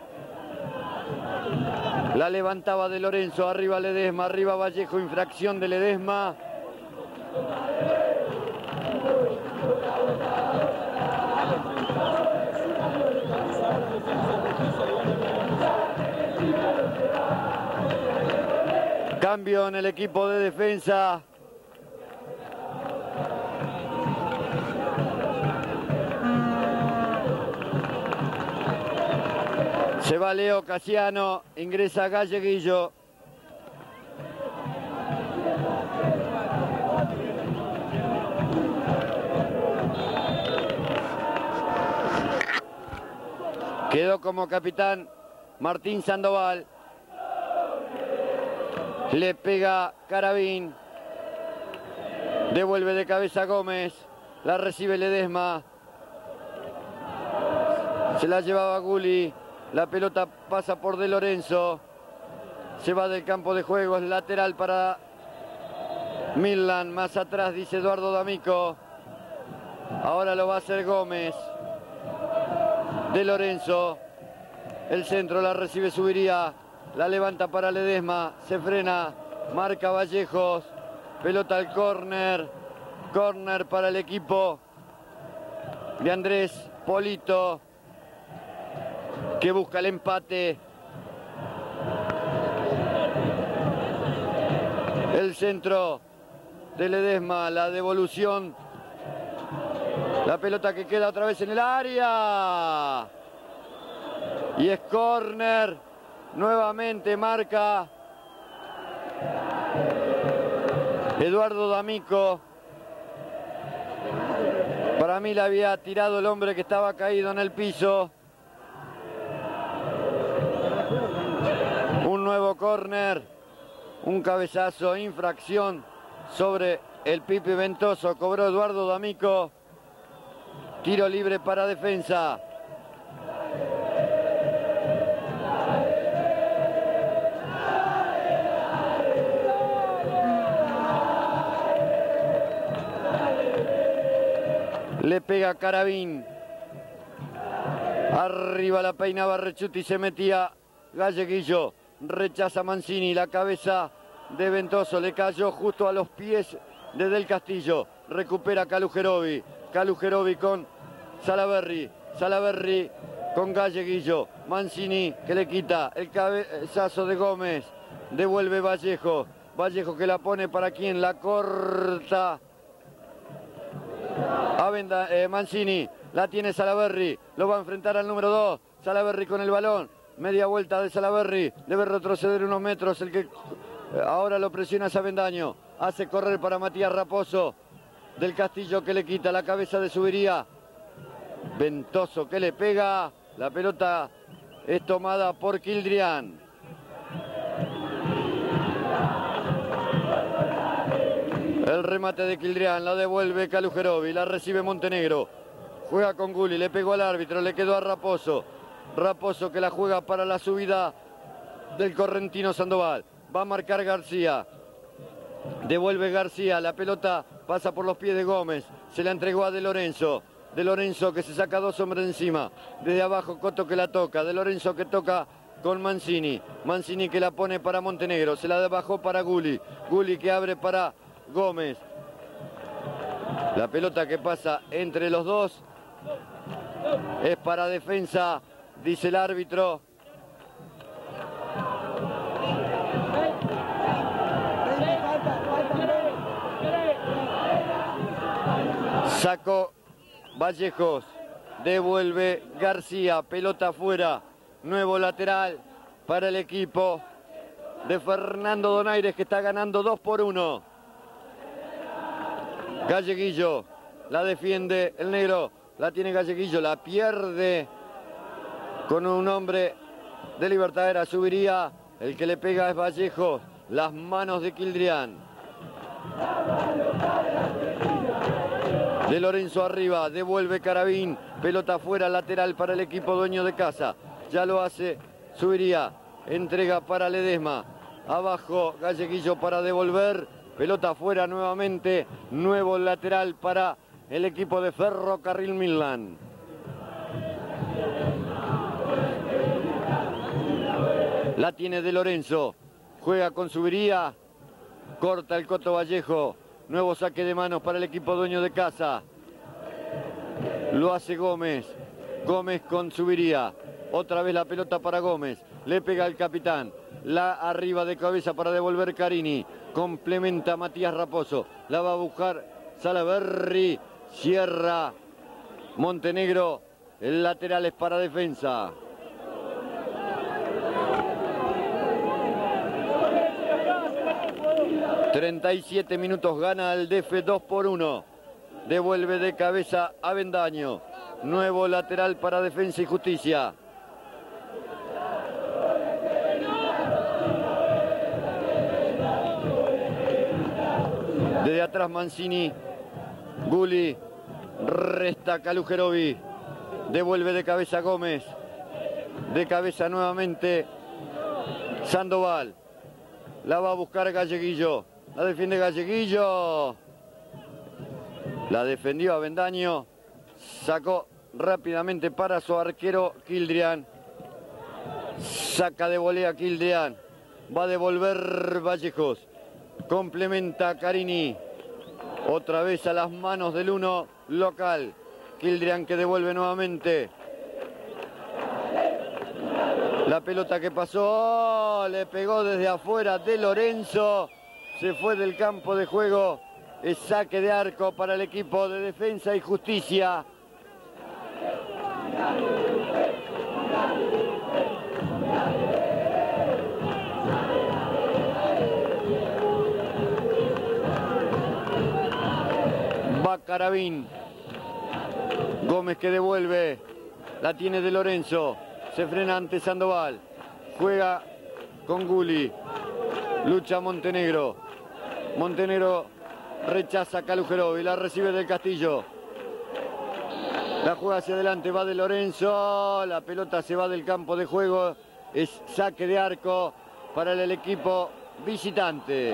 S1: La levantaba de Lorenzo. Arriba Ledesma, arriba Vallejo. Infracción de Ledesma. Cambio en el equipo de Defensa. Se va Leo Casiano, ingresa Galleguillo. Quedó como capitán Martín Sandoval. Le pega Carabín. Devuelve de cabeza Gómez. La recibe Ledesma. Se la llevaba Gulli. La pelota pasa por De Lorenzo. Se va del campo de juego. Es lateral para Midland. Más atrás dice Eduardo D'Amico. Ahora lo va a hacer Gómez. De Lorenzo. El centro la recibe Subiría. La levanta para Ledesma. Se frena. Marca Vallejos. Pelota al córner. Córner para el equipo de Andrés Polito, que busca el empate. El centro de Ledesma. La devolución. La pelota que queda otra vez en el área. Y es córner. Nuevamente marca Eduardo D'Amico. Para mí le había tirado el hombre que estaba caído en el piso. Un nuevo córner. Un cabezazo, infracción sobre el Pipi Ventoso. Cobró Eduardo D'Amico. Tiro libre para Defensa. Le pega Carabín. Arriba la peinaba Rechuti y se metía Galleguillo. Rechaza Mancini. La cabeza de Ventoso le cayó justo a los pies de Del Castillo. Recupera Kalujerovic. Kalujerovic con Salaberry. Salaberry con Galleguillo. Mancini que le quita el cabezazo de Gómez. Devuelve Vallejo. Vallejo que la pone para quien la corta. Avenda, eh, Mancini, la tiene Salaberry, lo va a enfrentar al número dos, Salaberry con el balón, Media vuelta de Salaberry. Debe retroceder unos metros. El que ahora lo presiona es Avendaño. Hace correr para Matías Raposo. Del Castillo que le quita la cabeza de Subiría. Ventoso que le pega. La pelota es tomada por Quildrián. El remate de Quildrián, la devuelve Kalujerovi, la recibe Montenegro. Juega con Gulli, le pegó al árbitro, le quedó a Raposo. Raposo que la juega para la subida del correntino Sandoval. Va a marcar García. Devuelve García, la pelota pasa por los pies de Gómez. Se la entregó a De Lorenzo. De Lorenzo que se saca dos hombres encima. Desde abajo Coto que la toca. De Lorenzo que toca con Mancini. Mancini que la pone para Montenegro. Se la bajó para Gulli. Gulli que abre para Gómez. La pelota que pasa entre los dos es para defensa, dice el árbitro. Sacó Vallejos, devuelve García, pelota afuera, nuevo lateral para el equipo de Fernando Donaires que está ganando dos por uno. Galleguillo, la defiende el negro, la tiene Galleguillo, la pierde con un hombre de Libertadora, Subiría, el que le pega es Vallejos, las manos de Quildrián. De Lorenzo arriba, devuelve Carabín, pelota afuera, lateral para el equipo dueño de casa. Ya lo hace Subiría, entrega para Ledesma. Abajo Galleguillo para devolver, pelota afuera nuevamente, nuevo lateral para el equipo de Ferrocarril Midland. La tiene De Lorenzo, juega con Subiría, corta el Coto Vallejo. Nuevo saque de manos para el equipo dueño de casa. Lo hace Gómez. Gómez con Subiría. Otra vez la pelota para Gómez. Le pega el capitán. La arriba de cabeza para devolver Carini. Complementa Matías Raposo. La va a buscar Salaberry. Cierra Montenegro. El lateral es para defensa. treinta y siete minutos, gana el D F dos por uno. Devuelve de cabeza Avendaño. Nuevo lateral para Defensa y Justicia. Desde atrás Mancini. Gulli. Resta Kalujerovi. Devuelve de cabeza Gómez. De cabeza nuevamente Sandoval. La va a buscar Galleguillo. La defiende Galleguillo. La defendió Avendaño. Sacó rápidamente para su arquero Quildrián. Saca de volea Quildrián. Va a devolver Vallejos. Complementa Carini. Otra vez a las manos del uno local. Quildrián que devuelve nuevamente. La pelota que pasó. Le pegó desde afuera De Lorenzo. Se fue del campo de juego. Es saque de arco para el equipo de Defensa y Justicia. Va Carabín. Gómez que devuelve. La tiene De Lorenzo. Se frena ante Sandoval. Juega con Gulli. Lucha Montenegro. Montenegro rechaza a Kalujerovi. La recibe del Castillo. La juega hacia adelante. Va De Lorenzo. La pelota se va del campo de juego. Es saque de arco para el equipo visitante.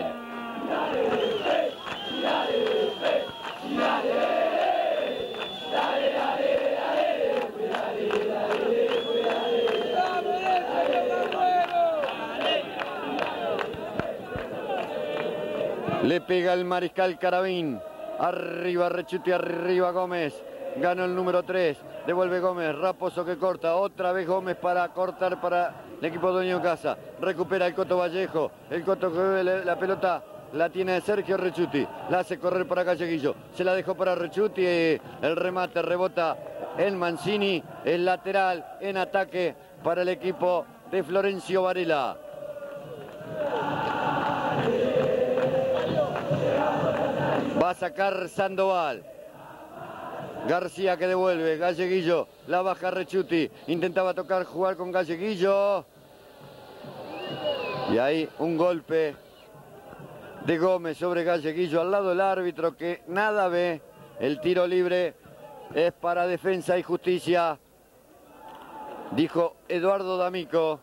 S1: Le pega el mariscal Carabín. Arriba Rechuti, arriba Gómez. Ganó el número tres. Devuelve Gómez. Raposo que corta. Otra vez Gómez para cortar para el equipo dueño de casa. Recupera el Coto Vallejo. El Coto que ve la pelota la tiene Sergio Rechuti. La hace correr para Galleguillo. Se la dejó para Rechuti. El remate rebota en Mancini. El lateral en ataque para el equipo de Florencio Varela. Va a sacar Sandoval. García que devuelve, Galleguillo, la baja Rechuti, intentaba tocar, jugar con Galleguillo. Y ahí un golpe de Gómez sobre Galleguillo al lado del árbitro que nada ve. El tiro libre es para Defensa y Justicia, dijo Eduardo D'Amico.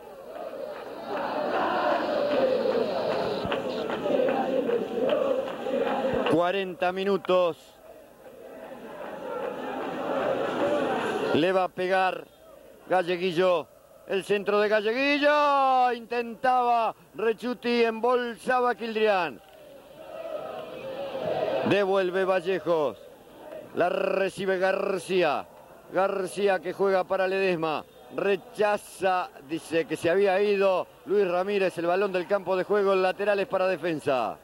S1: cuarenta minutos. Le va a pegar Galleguillo. El centro de Galleguillo. Intentaba Rechuti, embolsaba a Quildrián. Devuelve Vallejos. La recibe García. García que juega para Ledesma. Rechaza, dice que se había ido Luis Ramírez. El balón del campo de juego, el lateral es para Defensa.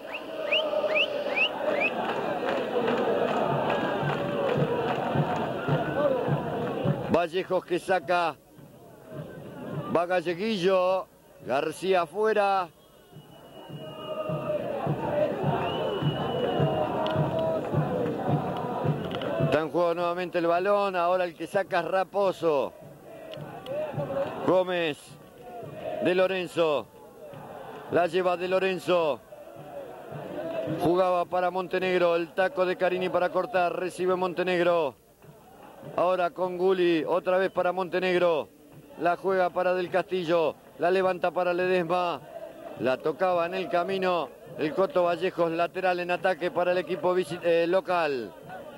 S1: Vallejos que saca. Va Galleguillo. García afuera. Está en juego nuevamente el balón. Ahora el que saca es Raposo. Gómez. De Lorenzo. La lleva De Lorenzo. Jugaba para Montenegro. El taco de Carini para cortar. Recibe Montenegro. Ahora con Gulli, otra vez para Montenegro. La juega para Del Castillo. La levanta para Ledesma. La tocaba en el camino. El Coto Vallejos, lateral en ataque para el equipo eh, local.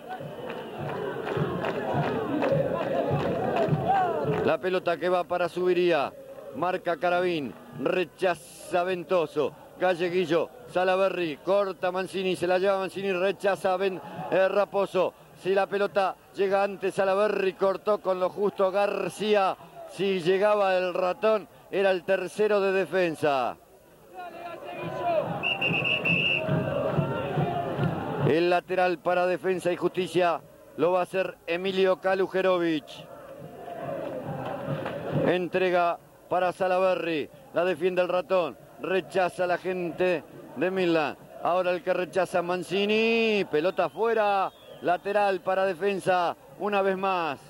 S1: La pelota que va para Subiría. Marca Carabín. Rechaza Ventoso. Galleguillo. Salaberry. Corta Mancini. Se la lleva Mancini. Rechaza ben, eh, Raposo. Si la pelota llega antes a Salaberry, cortó con lo justo García. Si llegaba el ratón, era el tercero de Defensa. El lateral para Defensa y Justicia lo va a hacer Emilio Kalujerovic. Entrega para Salaberry. La defiende el ratón. Rechaza la gente de Milán. Ahora el que rechaza Mancini. Pelota afuera. Lateral para Defensa, una vez más.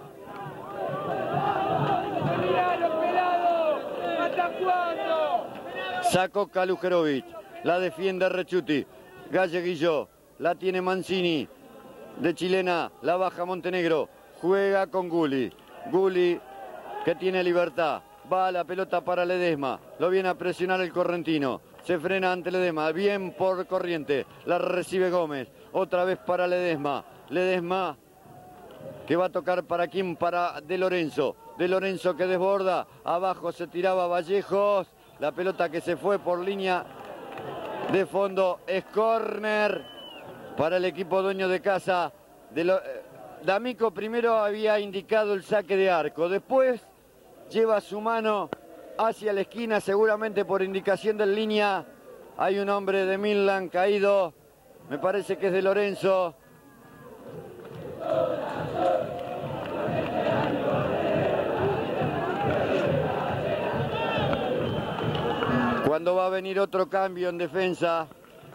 S1: Sacó Kalujerovic, la defiende Rechuti. Galleguillo, la tiene Mancini. De chilena, la baja Montenegro. Juega con Gulli. Gulli que tiene libertad. Va la pelota para Ledesma. Lo viene a presionar el correntino. Se frena ante Ledesma. Bien por Corriente. La recibe Gómez. Otra vez para Ledesma. Ledesma que va a tocar para quién, para De Lorenzo. De Lorenzo que desborda. Abajo se tiraba Vallejos. La pelota que se fue por línea de fondo. Es córner para el equipo dueño de casa. De lo... D'Amico primero había indicado el saque de arco. Después lleva su mano hacia la esquina, seguramente por indicación del línea. Hay un hombre de Milán caído. Me parece que es De Lorenzo. Cuando va a venir otro cambio en Defensa.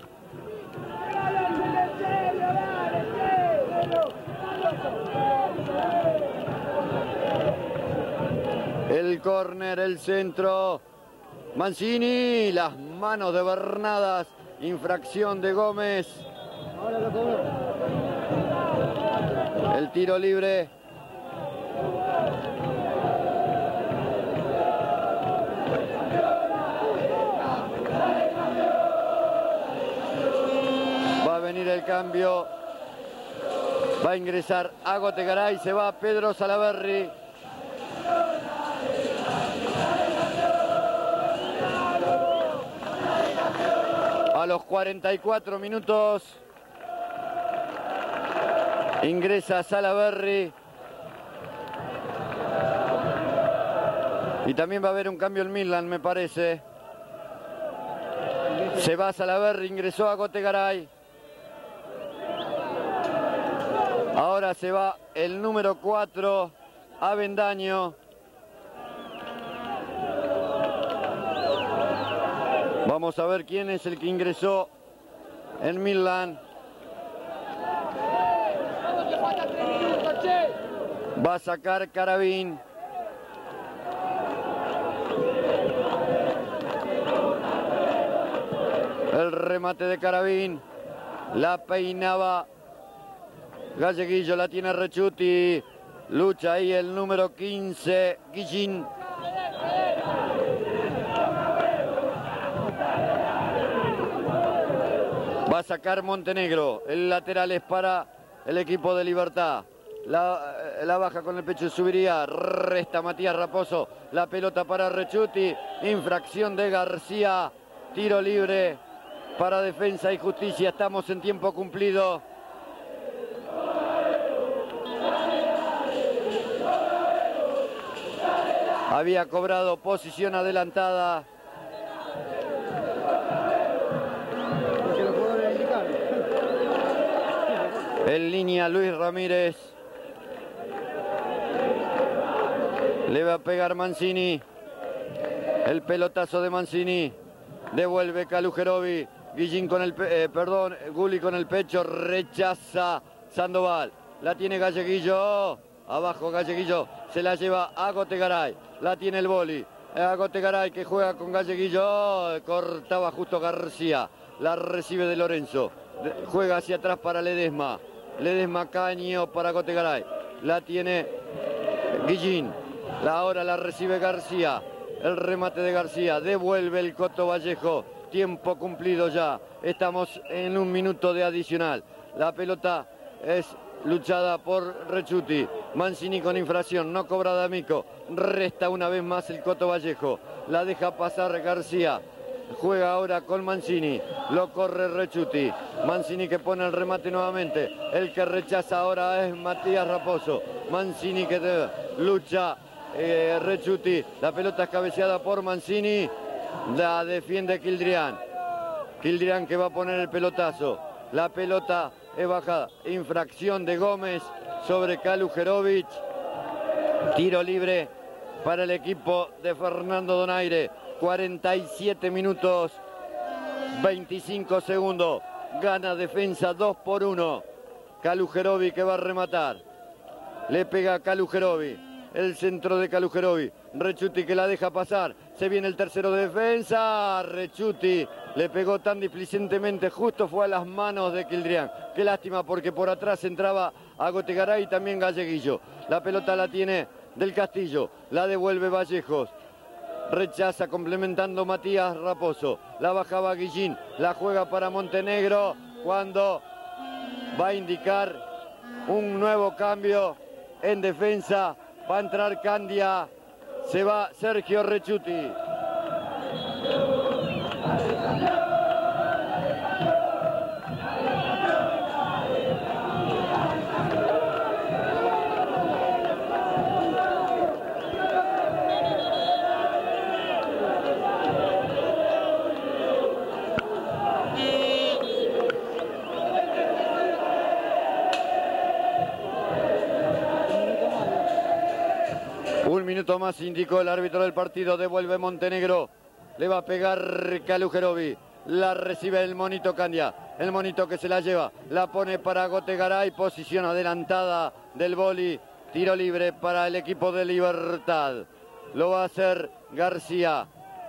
S1: El córner, el centro. Mancini, las manos de Bernadas. Infracción de Gómez. El tiro libre. Va a venir el cambio. Va a ingresar Agotegaray. Se va Pedro Salaberry. A los cuarenta y cuatro minutos ingresa Salaberry. Y también va a haber un cambio en Milán, me parece. Se va Salaberry, ingresó Agotegaray. Ahora se va el número cuatro, Avendaño. Vamos a ver quién es el que ingresó en Midland. Va a sacar Carabín. El remate de Carabín. La peinaba Galleguillo, la tiene Rechuti. Lucha ahí el número quince, Guillín. Va a sacar Montenegro. El lateral es para el equipo de Libertad. La, la baja con el pecho de Subiría. Resta Matías Raposo. La pelota para Rechuti. Infracción de García. Tiro libre para Defensa y Justicia. Estamos en tiempo cumplido. Había cobrado posición adelantada. En línea Luis Ramírez. Le va a pegar Mancini. El pelotazo de Mancini. Devuelve Kalujerovi. Guillín con el... Eh, perdón, Gulli con el pecho. Rechaza Sandoval. La tiene Galleguillo. Abajo Galleguillo. Se la lleva a Gotegaray. La tiene el boli. A Gotegaray que juega con Galleguillo. Cortaba justo García. La recibe de Lorenzo. Juega hacia atrás para Ledesma. Ledesma Caño para Gotegaray. La tiene Guillín. La ahora la recibe García. El remate de García. Devuelve el Coto Vallejo. Tiempo cumplido ya. Estamos en un minuto de adicional. La pelota es luchada por Rechuti. Mancini con infracción. No cobra D'Amico. Resta una vez más el Coto Vallejo. La deja pasar García. Juega ahora con Mancini. Lo corre Rechuti. Mancini que pone el remate nuevamente. El que rechaza ahora es Matías Raposo. Mancini que te, lucha eh, Rechuti. La pelota es cabeceada por Mancini. La defiende Quildrián. Quildrián que va a poner el pelotazo. La pelota es bajada. Infracción de Gómez sobre Kalujerovic. Tiro libre para el equipo de Fernando Donaire. cuarenta y siete minutos, veinticinco segundos. Gana Defensa dos por uno. Kalujerovic que va a rematar. Le pega a Kalujerovic. El centro de Kalujerovic. Rechuti que la deja pasar. Se viene el tercero de Defensa. Rechuti le pegó tan displicentemente. Justo fue a las manos de Quildrián. Qué lástima porque por atrás entraba a Gotegaray y también Galleguillo. La pelota la tiene del Castillo. La devuelve Vallejos. Rechaza complementando Matías Raposo. La bajaba Guillín. La juega para Montenegro. Cuando va a indicar un nuevo cambio en defensa. Va a entrar Candia. Se va Sergio Rechuti. Un minuto más indicó el árbitro del partido. Devuelve Montenegro. Le va a pegar Kalujerovic. La recibe el Monito Candia. El Monito que se la lleva. La pone para Gotegaray. Posición adelantada del boli. Tiro libre para el equipo de Libertad. Lo va a hacer García.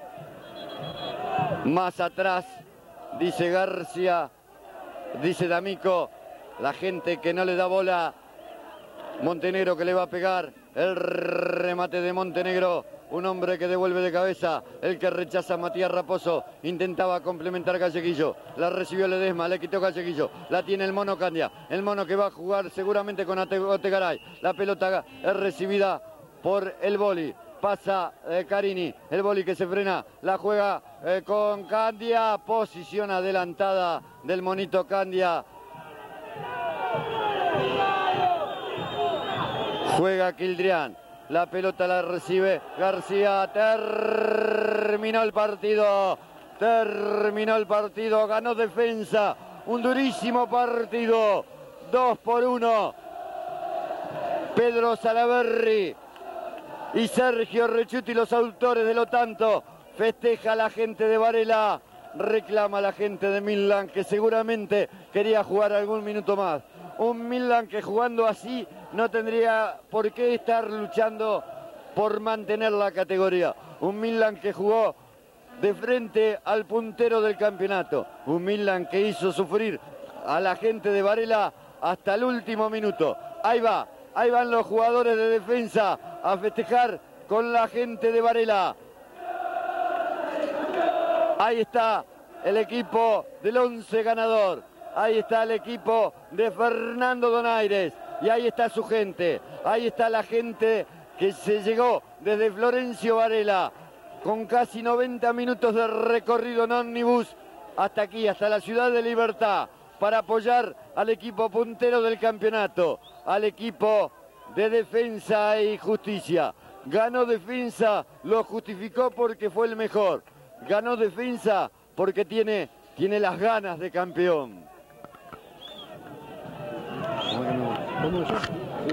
S1: Más atrás. Dice García. Dice D'Amico. La gente que no le da bola. Montenegro que le va a pegar. El remate de Montenegro. Un hombre que devuelve de cabeza. El que rechaza Matías Raposo. Intentaba complementar Galleguillo. La recibió Ledesma. Le quitó Galleguillo. La tiene el Mono Candia. El Mono que va a jugar seguramente con Gotegaray. La pelota es recibida por el boli. Pasa eh, Carini. El boli que se frena. La juega eh, con Candia. Posición adelantada del Monito Candia. Juega Quildrián. La pelota la recibe García. Terminó el partido. Terminó el partido. Ganó Defensa. Un durísimo partido. Dos por uno. Pedro Salaverry y Sergio Rechuti, los autores de lo tanto. Festeja la gente de Varela. reclama la gente de Midland, que seguramente quería jugar algún minuto más. Un Midland que jugando así no tendría por qué estar luchando por mantener la categoría. Un Midland que jugó de frente al puntero del campeonato. Un Midland que hizo sufrir a la gente de Varela hasta el último minuto. Ahí va, ahí van los jugadores de defensa a festejar con la gente de Varela. Ahí está el equipo del once ganador. Ahí está el equipo de Fernando Donaires. Y ahí está su gente. Ahí está la gente que se llegó desde Florencio Varela con casi noventa minutos de recorrido en ómnibus hasta aquí, hasta la ciudad de Libertad, para apoyar al equipo puntero del campeonato, al equipo de Defensa y Justicia. Ganó Defensa, lo justificó porque fue el mejor. Ganó Defensa porque tiene, tiene las ganas de campeón.
S2: Bueno, ¿cómo yo?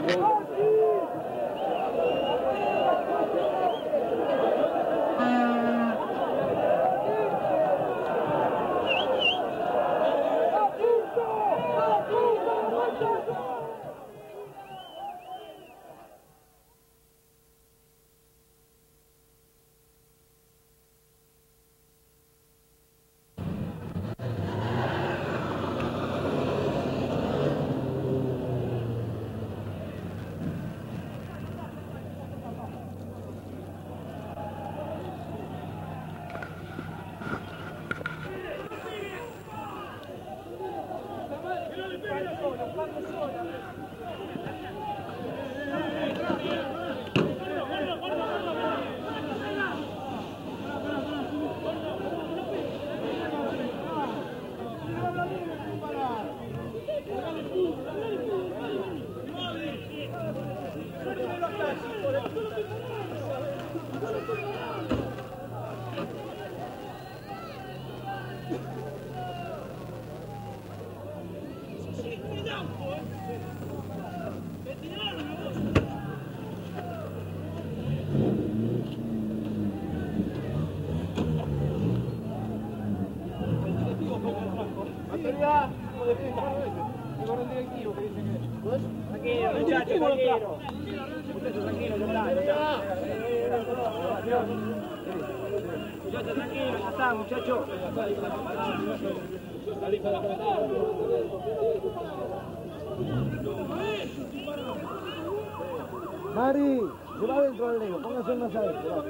S2: Mari, se va dentro del Lego, póngase más adentro.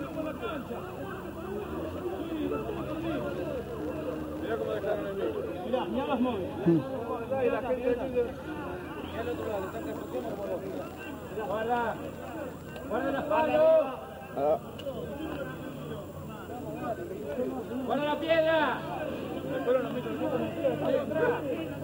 S4: Mirá cómo dejaron el Lego. Mirá, mirá las móviles. La gente del líder. Mirá al otro lado, está reflejando como los mirá. Guarda. Guarda las palos. Guarda la piedra. Espero no meto el culo en la piedra. Ahí atrás.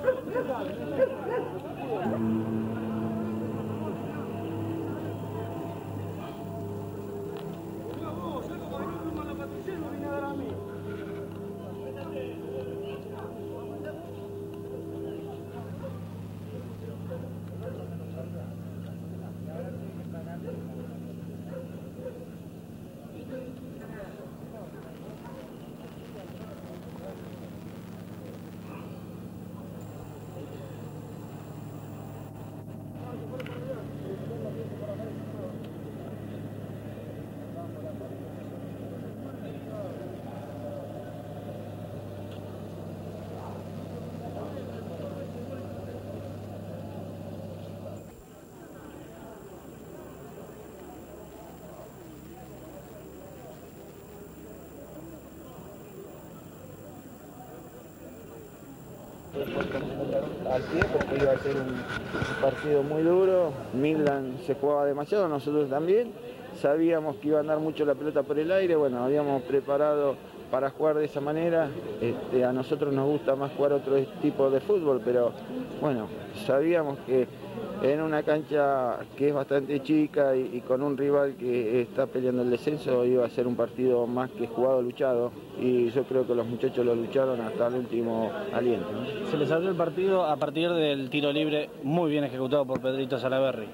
S5: Al pie porque iba a ser un partido muy duro. Midland se jugaba demasiado, nosotros también. Sabíamos que iba a andar mucho la pelota por el aire, bueno, habíamos preparado para jugar de esa manera. Este, a nosotros nos gusta más jugar otro tipo de fútbol, pero bueno, sabíamos que en una cancha que es bastante chica y, y con un rival que está peleando el descenso iba a ser un partido más que jugado, luchado, y yo creo que los muchachos lo lucharon hasta el último aliento, ¿no?
S6: Se les abrió el partido a partir del tiro libre muy bien ejecutado por Pedrito Salaverry.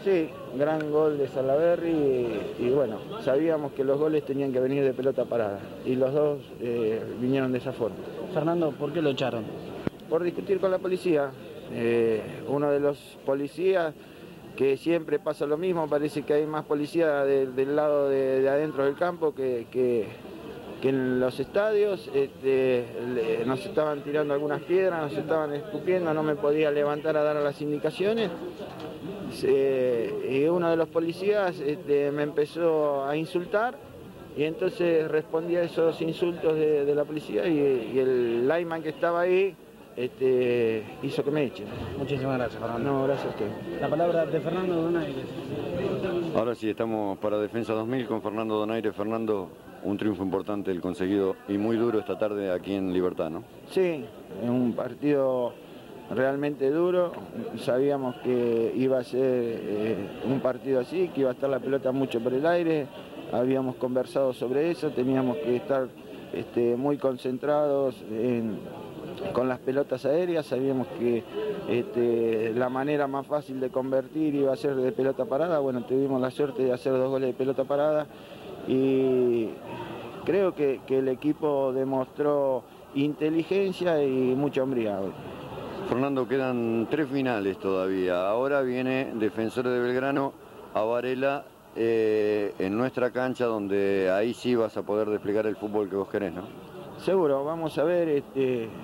S5: Sí, gran gol de Salaberry y, y bueno, sabíamos que los goles tenían que venir de pelota parada y los dos eh, vinieron de esa forma.
S2: Fernando, ¿por qué lo echaron?
S5: Por discutir con la policía. Eh, uno de los policías, que siempre pasa lo mismo, parece que hay más policía de, del lado de, de adentro del campo que, que, que en los estadios. Este, le, nos estaban tirando algunas piedras, nos estaban escupiendo, no me podía levantar a dar las indicaciones. Eh, y uno de los policías este, me empezó a insultar y entonces respondí a esos insultos de, de la policía y, y el lineman que estaba ahí este, hizo que me echen.
S2: Muchísimas gracias, Fernando.
S5: No, gracias a usted.
S2: La palabra de Fernando Donaire.
S1: Ahora sí, estamos para Defensa dos mil con Fernando Donaire. Fernando, un triunfo importante el conseguido y muy duro esta tarde aquí en Libertad, ¿no?
S5: Sí, es un partido realmente duro. Sabíamos que iba a ser eh, un partido así, que iba a estar la pelota mucho por el aire. Habíamos conversado sobre eso, teníamos que estar este, muy concentrados en, con las pelotas aéreas. Sabíamos que este, la manera más fácil de convertir iba a ser de pelota parada. Bueno, tuvimos la suerte de hacer dos goles de pelota parada y creo que, que el equipo demostró inteligencia y mucha hombría hoy.
S1: Fernando, quedan tres finales todavía. Ahora viene Defensor de Belgrano a Varela eh, en nuestra cancha, donde ahí sí vas a poder desplegar el fútbol que vos querés, ¿no?
S5: Seguro, vamos a ver. Este, eh,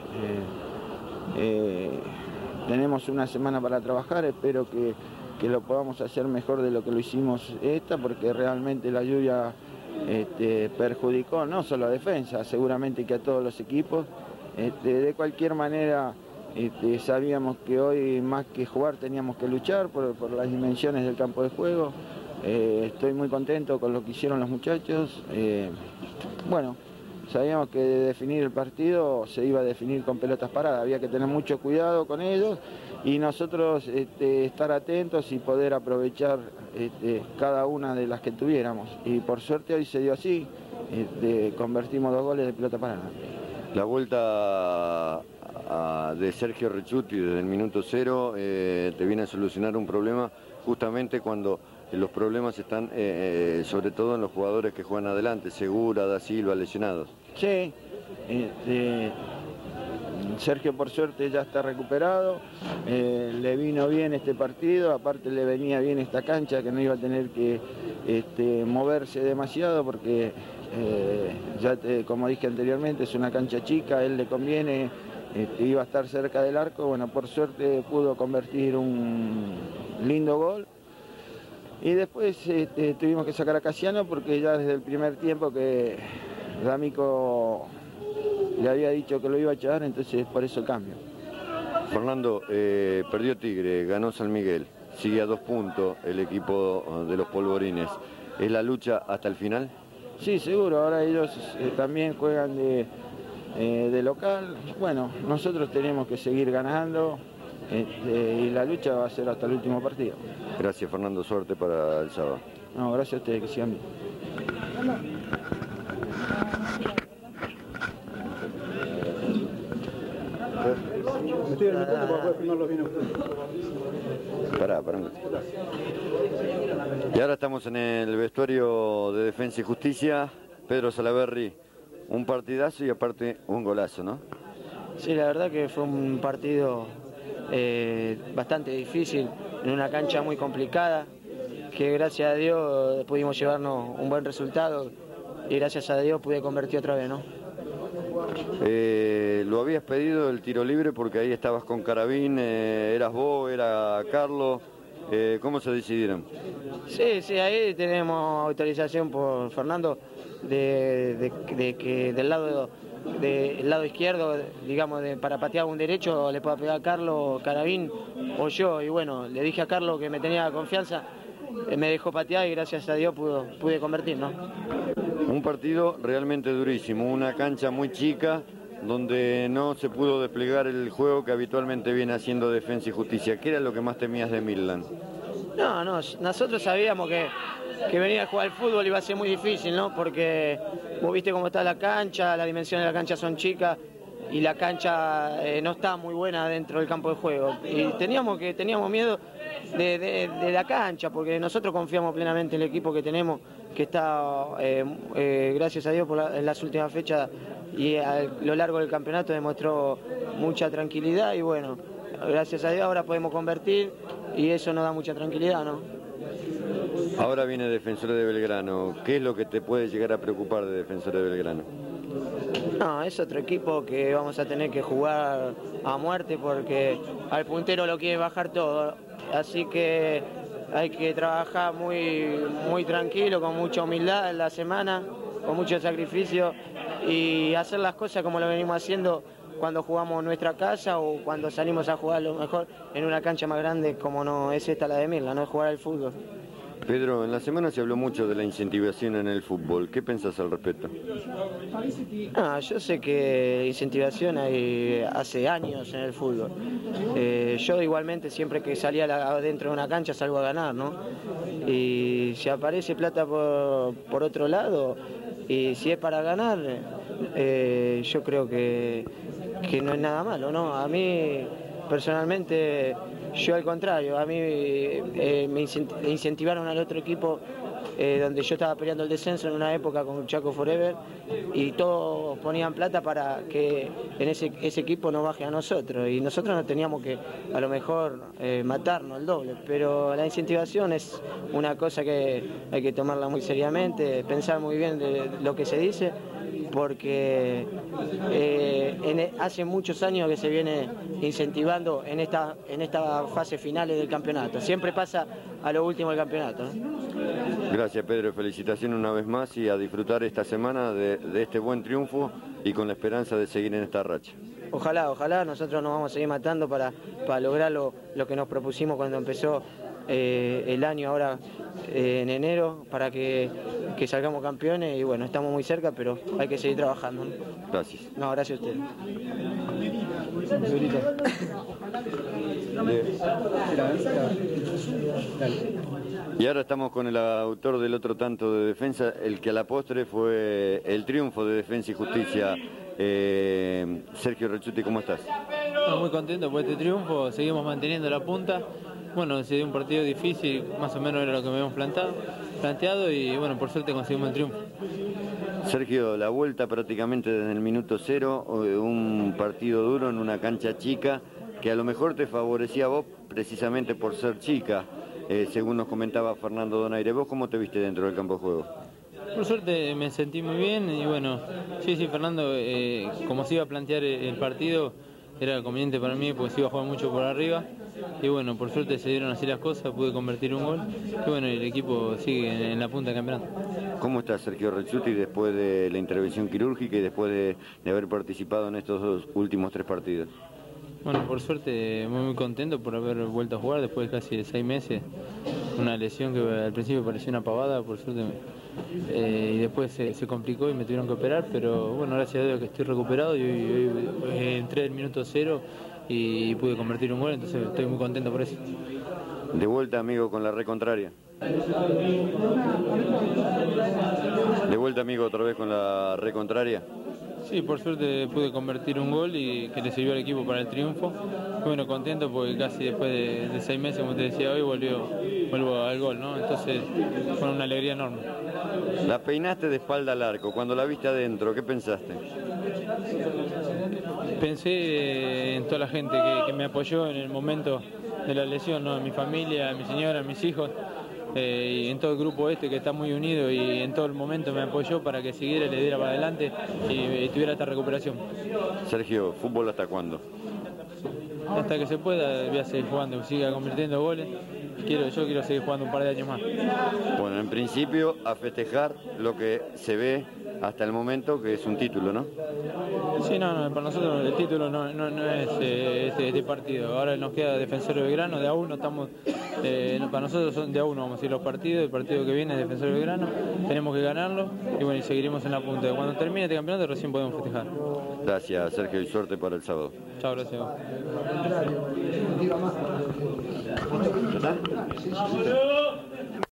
S5: eh, tenemos una semana para trabajar, espero que, que lo podamos hacer mejor de lo que lo hicimos esta, porque realmente la lluvia este, perjudicó no solo a Defensa, seguramente que a todos los equipos. Este, de cualquier manera, Este, sabíamos que hoy más que jugar teníamos que luchar por, por las dimensiones del campo de juego. Eh, estoy muy contento con lo que hicieron los muchachos. Eh, bueno, sabíamos que de definir el partido se iba a definir con pelotas paradas, había que tener mucho cuidado con ellos y nosotros este, estar atentos y poder aprovechar este, cada una de las que tuviéramos. Y por suerte hoy se dio así, este, convertimos dos goles de pelota parada.
S1: La vuelta a, de Sergio Recciuti desde el minuto cero eh, te viene a solucionar un problema justamente cuando los problemas están eh, eh, sobre todo en los jugadores que juegan adelante, Segura, Da Silva, lesionados.
S5: Sí, este, Sergio por suerte ya está recuperado, eh, le vino bien este partido, aparte le venía bien esta cancha que no iba a tener que este, moverse demasiado porque eh, ya te, como dije anteriormente es una cancha chica, a él le conviene, este, iba a estar cerca del arco, bueno por suerte pudo convertir un lindo gol. Y después este, tuvimos que sacar a Casiano porque ya desde el primer tiempo que D'Amico le había dicho que lo iba a echar, entonces por eso el cambio.
S1: Fernando, eh, perdió Tigre, ganó San Miguel, sigue a dos puntos el equipo de los Polvorines. ¿Es la lucha hasta el final?
S5: Sí, seguro, ahora ellos eh, también juegan de, eh, de local. Bueno, nosotros tenemos que seguir ganando este, y la lucha va a ser hasta el último partido.
S1: Gracias Fernando, suerte para el sábado.
S5: No, gracias a ustedes, que sigan bien.
S2: Me estoy anotando para poder filmar los vinos.
S1: Pará, pará. Y ahora estamos en el vestuario de Defensa y Justicia. Pedro Salaberry, un partidazo y aparte un golazo, ¿no?
S3: Sí, la verdad que fue un partido eh, bastante difícil, en una cancha muy complicada, que gracias a Dios pudimos llevarnos un buen resultado y gracias a Dios pude convertir otra vez, ¿no?
S1: Eh, lo habías pedido el tiro libre porque ahí estabas con Carabín, eh, eras vos, era Carlos, eh, ¿cómo se decidieron?
S3: Sí, sí, ahí tenemos autorización por Fernando de, de, de que del lado de, del lado izquierdo, digamos, de, para patear un derecho le pueda pegar a Carlos, Carabín o yo, y bueno, le dije a Carlos que me tenía confianza, me dejó patear y gracias a Dios pudo, pude convertir, ¿no?
S1: Un partido realmente durísimo, una cancha muy chica donde no se pudo desplegar el juego que habitualmente viene haciendo Defensa y Justicia. ¿Qué era lo que más temías de Midland?
S3: No, no, nosotros sabíamos que, que venir a jugar al fútbol iba a ser muy difícil, ¿no? Porque vos viste cómo está la cancha, las dimensiones de la cancha son chicas y la cancha eh, no está muy buena dentro del campo de juego. Y teníamos, que, teníamos miedo de, de, de la cancha, porque nosotros confiamos plenamente en el equipo que tenemos, que está, eh, eh, gracias a Dios, por la, en las últimas fechas y a lo largo del campeonato demostró mucha tranquilidad y bueno, gracias a Dios ahora podemos convertir y eso nos da mucha tranquilidad, ¿no?
S1: Ahora viene Defensores de Belgrano. ¿Qué es lo que te puede llegar a preocupar de Defensores de Belgrano?
S3: No, es otro equipo que vamos a tener que jugar a muerte porque al puntero lo quiere bajar todo, así que hay que trabajar muy, muy tranquilo, con mucha humildad en la semana, con mucho sacrificio y hacer las cosas como lo venimos haciendo cuando jugamos en nuestra casa o cuando salimos a jugar lo mejor en una cancha más grande como no es esta la de Mirla, no es jugar al fútbol.
S1: Pedro, en la semana se habló mucho de la incentivación en el fútbol. ¿Qué pensás al respecto?
S3: No, yo sé que incentivación hay hace años en el fútbol. Eh, yo igualmente siempre que salía la, dentro de una cancha salgo a ganar, ¿no? Y si aparece plata por, por otro lado, y si es para ganar, eh, yo creo que, que no es nada malo, ¿no? A mí personalmente, yo al contrario, a mí eh, me incentivaron al otro equipo eh, donde yo estaba peleando el descenso en una época con Chaco Forever y todos ponían plata para que en ese, ese equipo no baje a nosotros y nosotros no teníamos que a lo mejor eh, matarnos el doble, pero la incentivación es una cosa que hay que tomarla muy seriamente, pensar muy bien de lo que se dice, porque eh, en, hace muchos años que se viene incentivando en esta, en esta fase finales del campeonato. Siempre pasa a lo último del campeonato, ¿no?
S1: Gracias, Pedro. Felicitaciones una vez más y a disfrutar esta semana de, de este buen triunfo y con la esperanza de seguir en esta racha.
S3: Ojalá, ojalá. Nosotros nos vamos a seguir matando para, para lograr lo, lo que nos propusimos cuando empezó eh, el año ahora eh, en enero, para que, que salgamos campeones y bueno, estamos muy cerca, pero hay que seguir trabajando, ¿no?
S1: Gracias.
S3: No, gracias a ustedes.
S1: Y ahora estamos con el autor del otro tanto de Defensa, el que a la postre fue el triunfo de Defensa y Justicia. Eh, Sergio Rechuti, ¿cómo estás?
S6: No, muy contento por este triunfo, seguimos manteniendo la punta. Bueno, se dio un partido difícil, más o menos era lo que me habíamos plantado, planteado y bueno, por suerte conseguimos el triunfo.
S1: Sergio, la vuelta prácticamente desde el minuto cero, un partido duro en una cancha chica que a lo mejor te favorecía a vos precisamente por ser chica, eh, según nos comentaba Fernando Donaire. ¿Vos cómo te viste dentro del campo de juego?
S6: Por suerte me sentí muy bien y bueno, sí, sí, Fernando, eh, como se iba a plantear el partido, era conveniente para mí porque se iba a jugar mucho por arriba y bueno, por suerte se dieron así las cosas, pude convertir un gol y bueno, el equipo sigue en, en la punta del campeonato.
S1: ¿Cómo está Sergio Rechuti después de la intervención quirúrgica y después de, de haber participado en estos dos últimos tres partidos?
S6: Bueno, por suerte muy, muy contento por haber vuelto a jugar después de casi seis meses, una lesión que al principio parecía una pavada, por suerte eh, y después se, se complicó y me tuvieron que operar, pero bueno, gracias a Dios que estoy recuperado y hoy, hoy, hoy entré del minuto cero y pude convertir un gol, entonces estoy muy contento por eso.
S1: De vuelta, amigo, con la red contraria. De vuelta, amigo, otra vez con la red contraria.
S6: Sí, por suerte pude convertir un gol y que le sirvió al equipo para el triunfo. Bueno, contento porque casi después de, de seis meses, como te decía hoy, volvió, vuelvo al gol, ¿no? Entonces fue una alegría enorme.
S1: La peinaste de espalda al arco, cuando la viste adentro, ¿qué pensaste?
S6: Pensé en toda la gente que, que me apoyó en el momento de la lesión, ¿no? En mi familia, en mi señora, en mis hijos. Eh, y en todo el grupo este que está muy unido y en todo el momento me apoyó para que siguiera y le diera para adelante y, y tuviera esta recuperación.
S1: Sergio, ¿fútbol hasta cuándo?
S6: Hasta que se pueda voy a seguir jugando, siga convirtiendo goles. Quiero, yo quiero seguir jugando un par de años más.
S1: Bueno, en principio a festejar lo que se ve hasta el momento, que es un título, ¿no?
S6: Sí, no, no, para nosotros el título no, no, no es eh, este, este partido. Ahora nos queda Defensor de Belgrano, de a uno estamos, eh, para nosotros son de a uno, vamos a ir los partidos, el partido que viene es Defensor de Belgrano, tenemos que ganarlo y bueno, y seguiremos en la punta. Cuando termine este campeonato recién podemos festejar.
S1: Gracias, Sergio, y suerte para el sábado.
S6: Chao, gracias.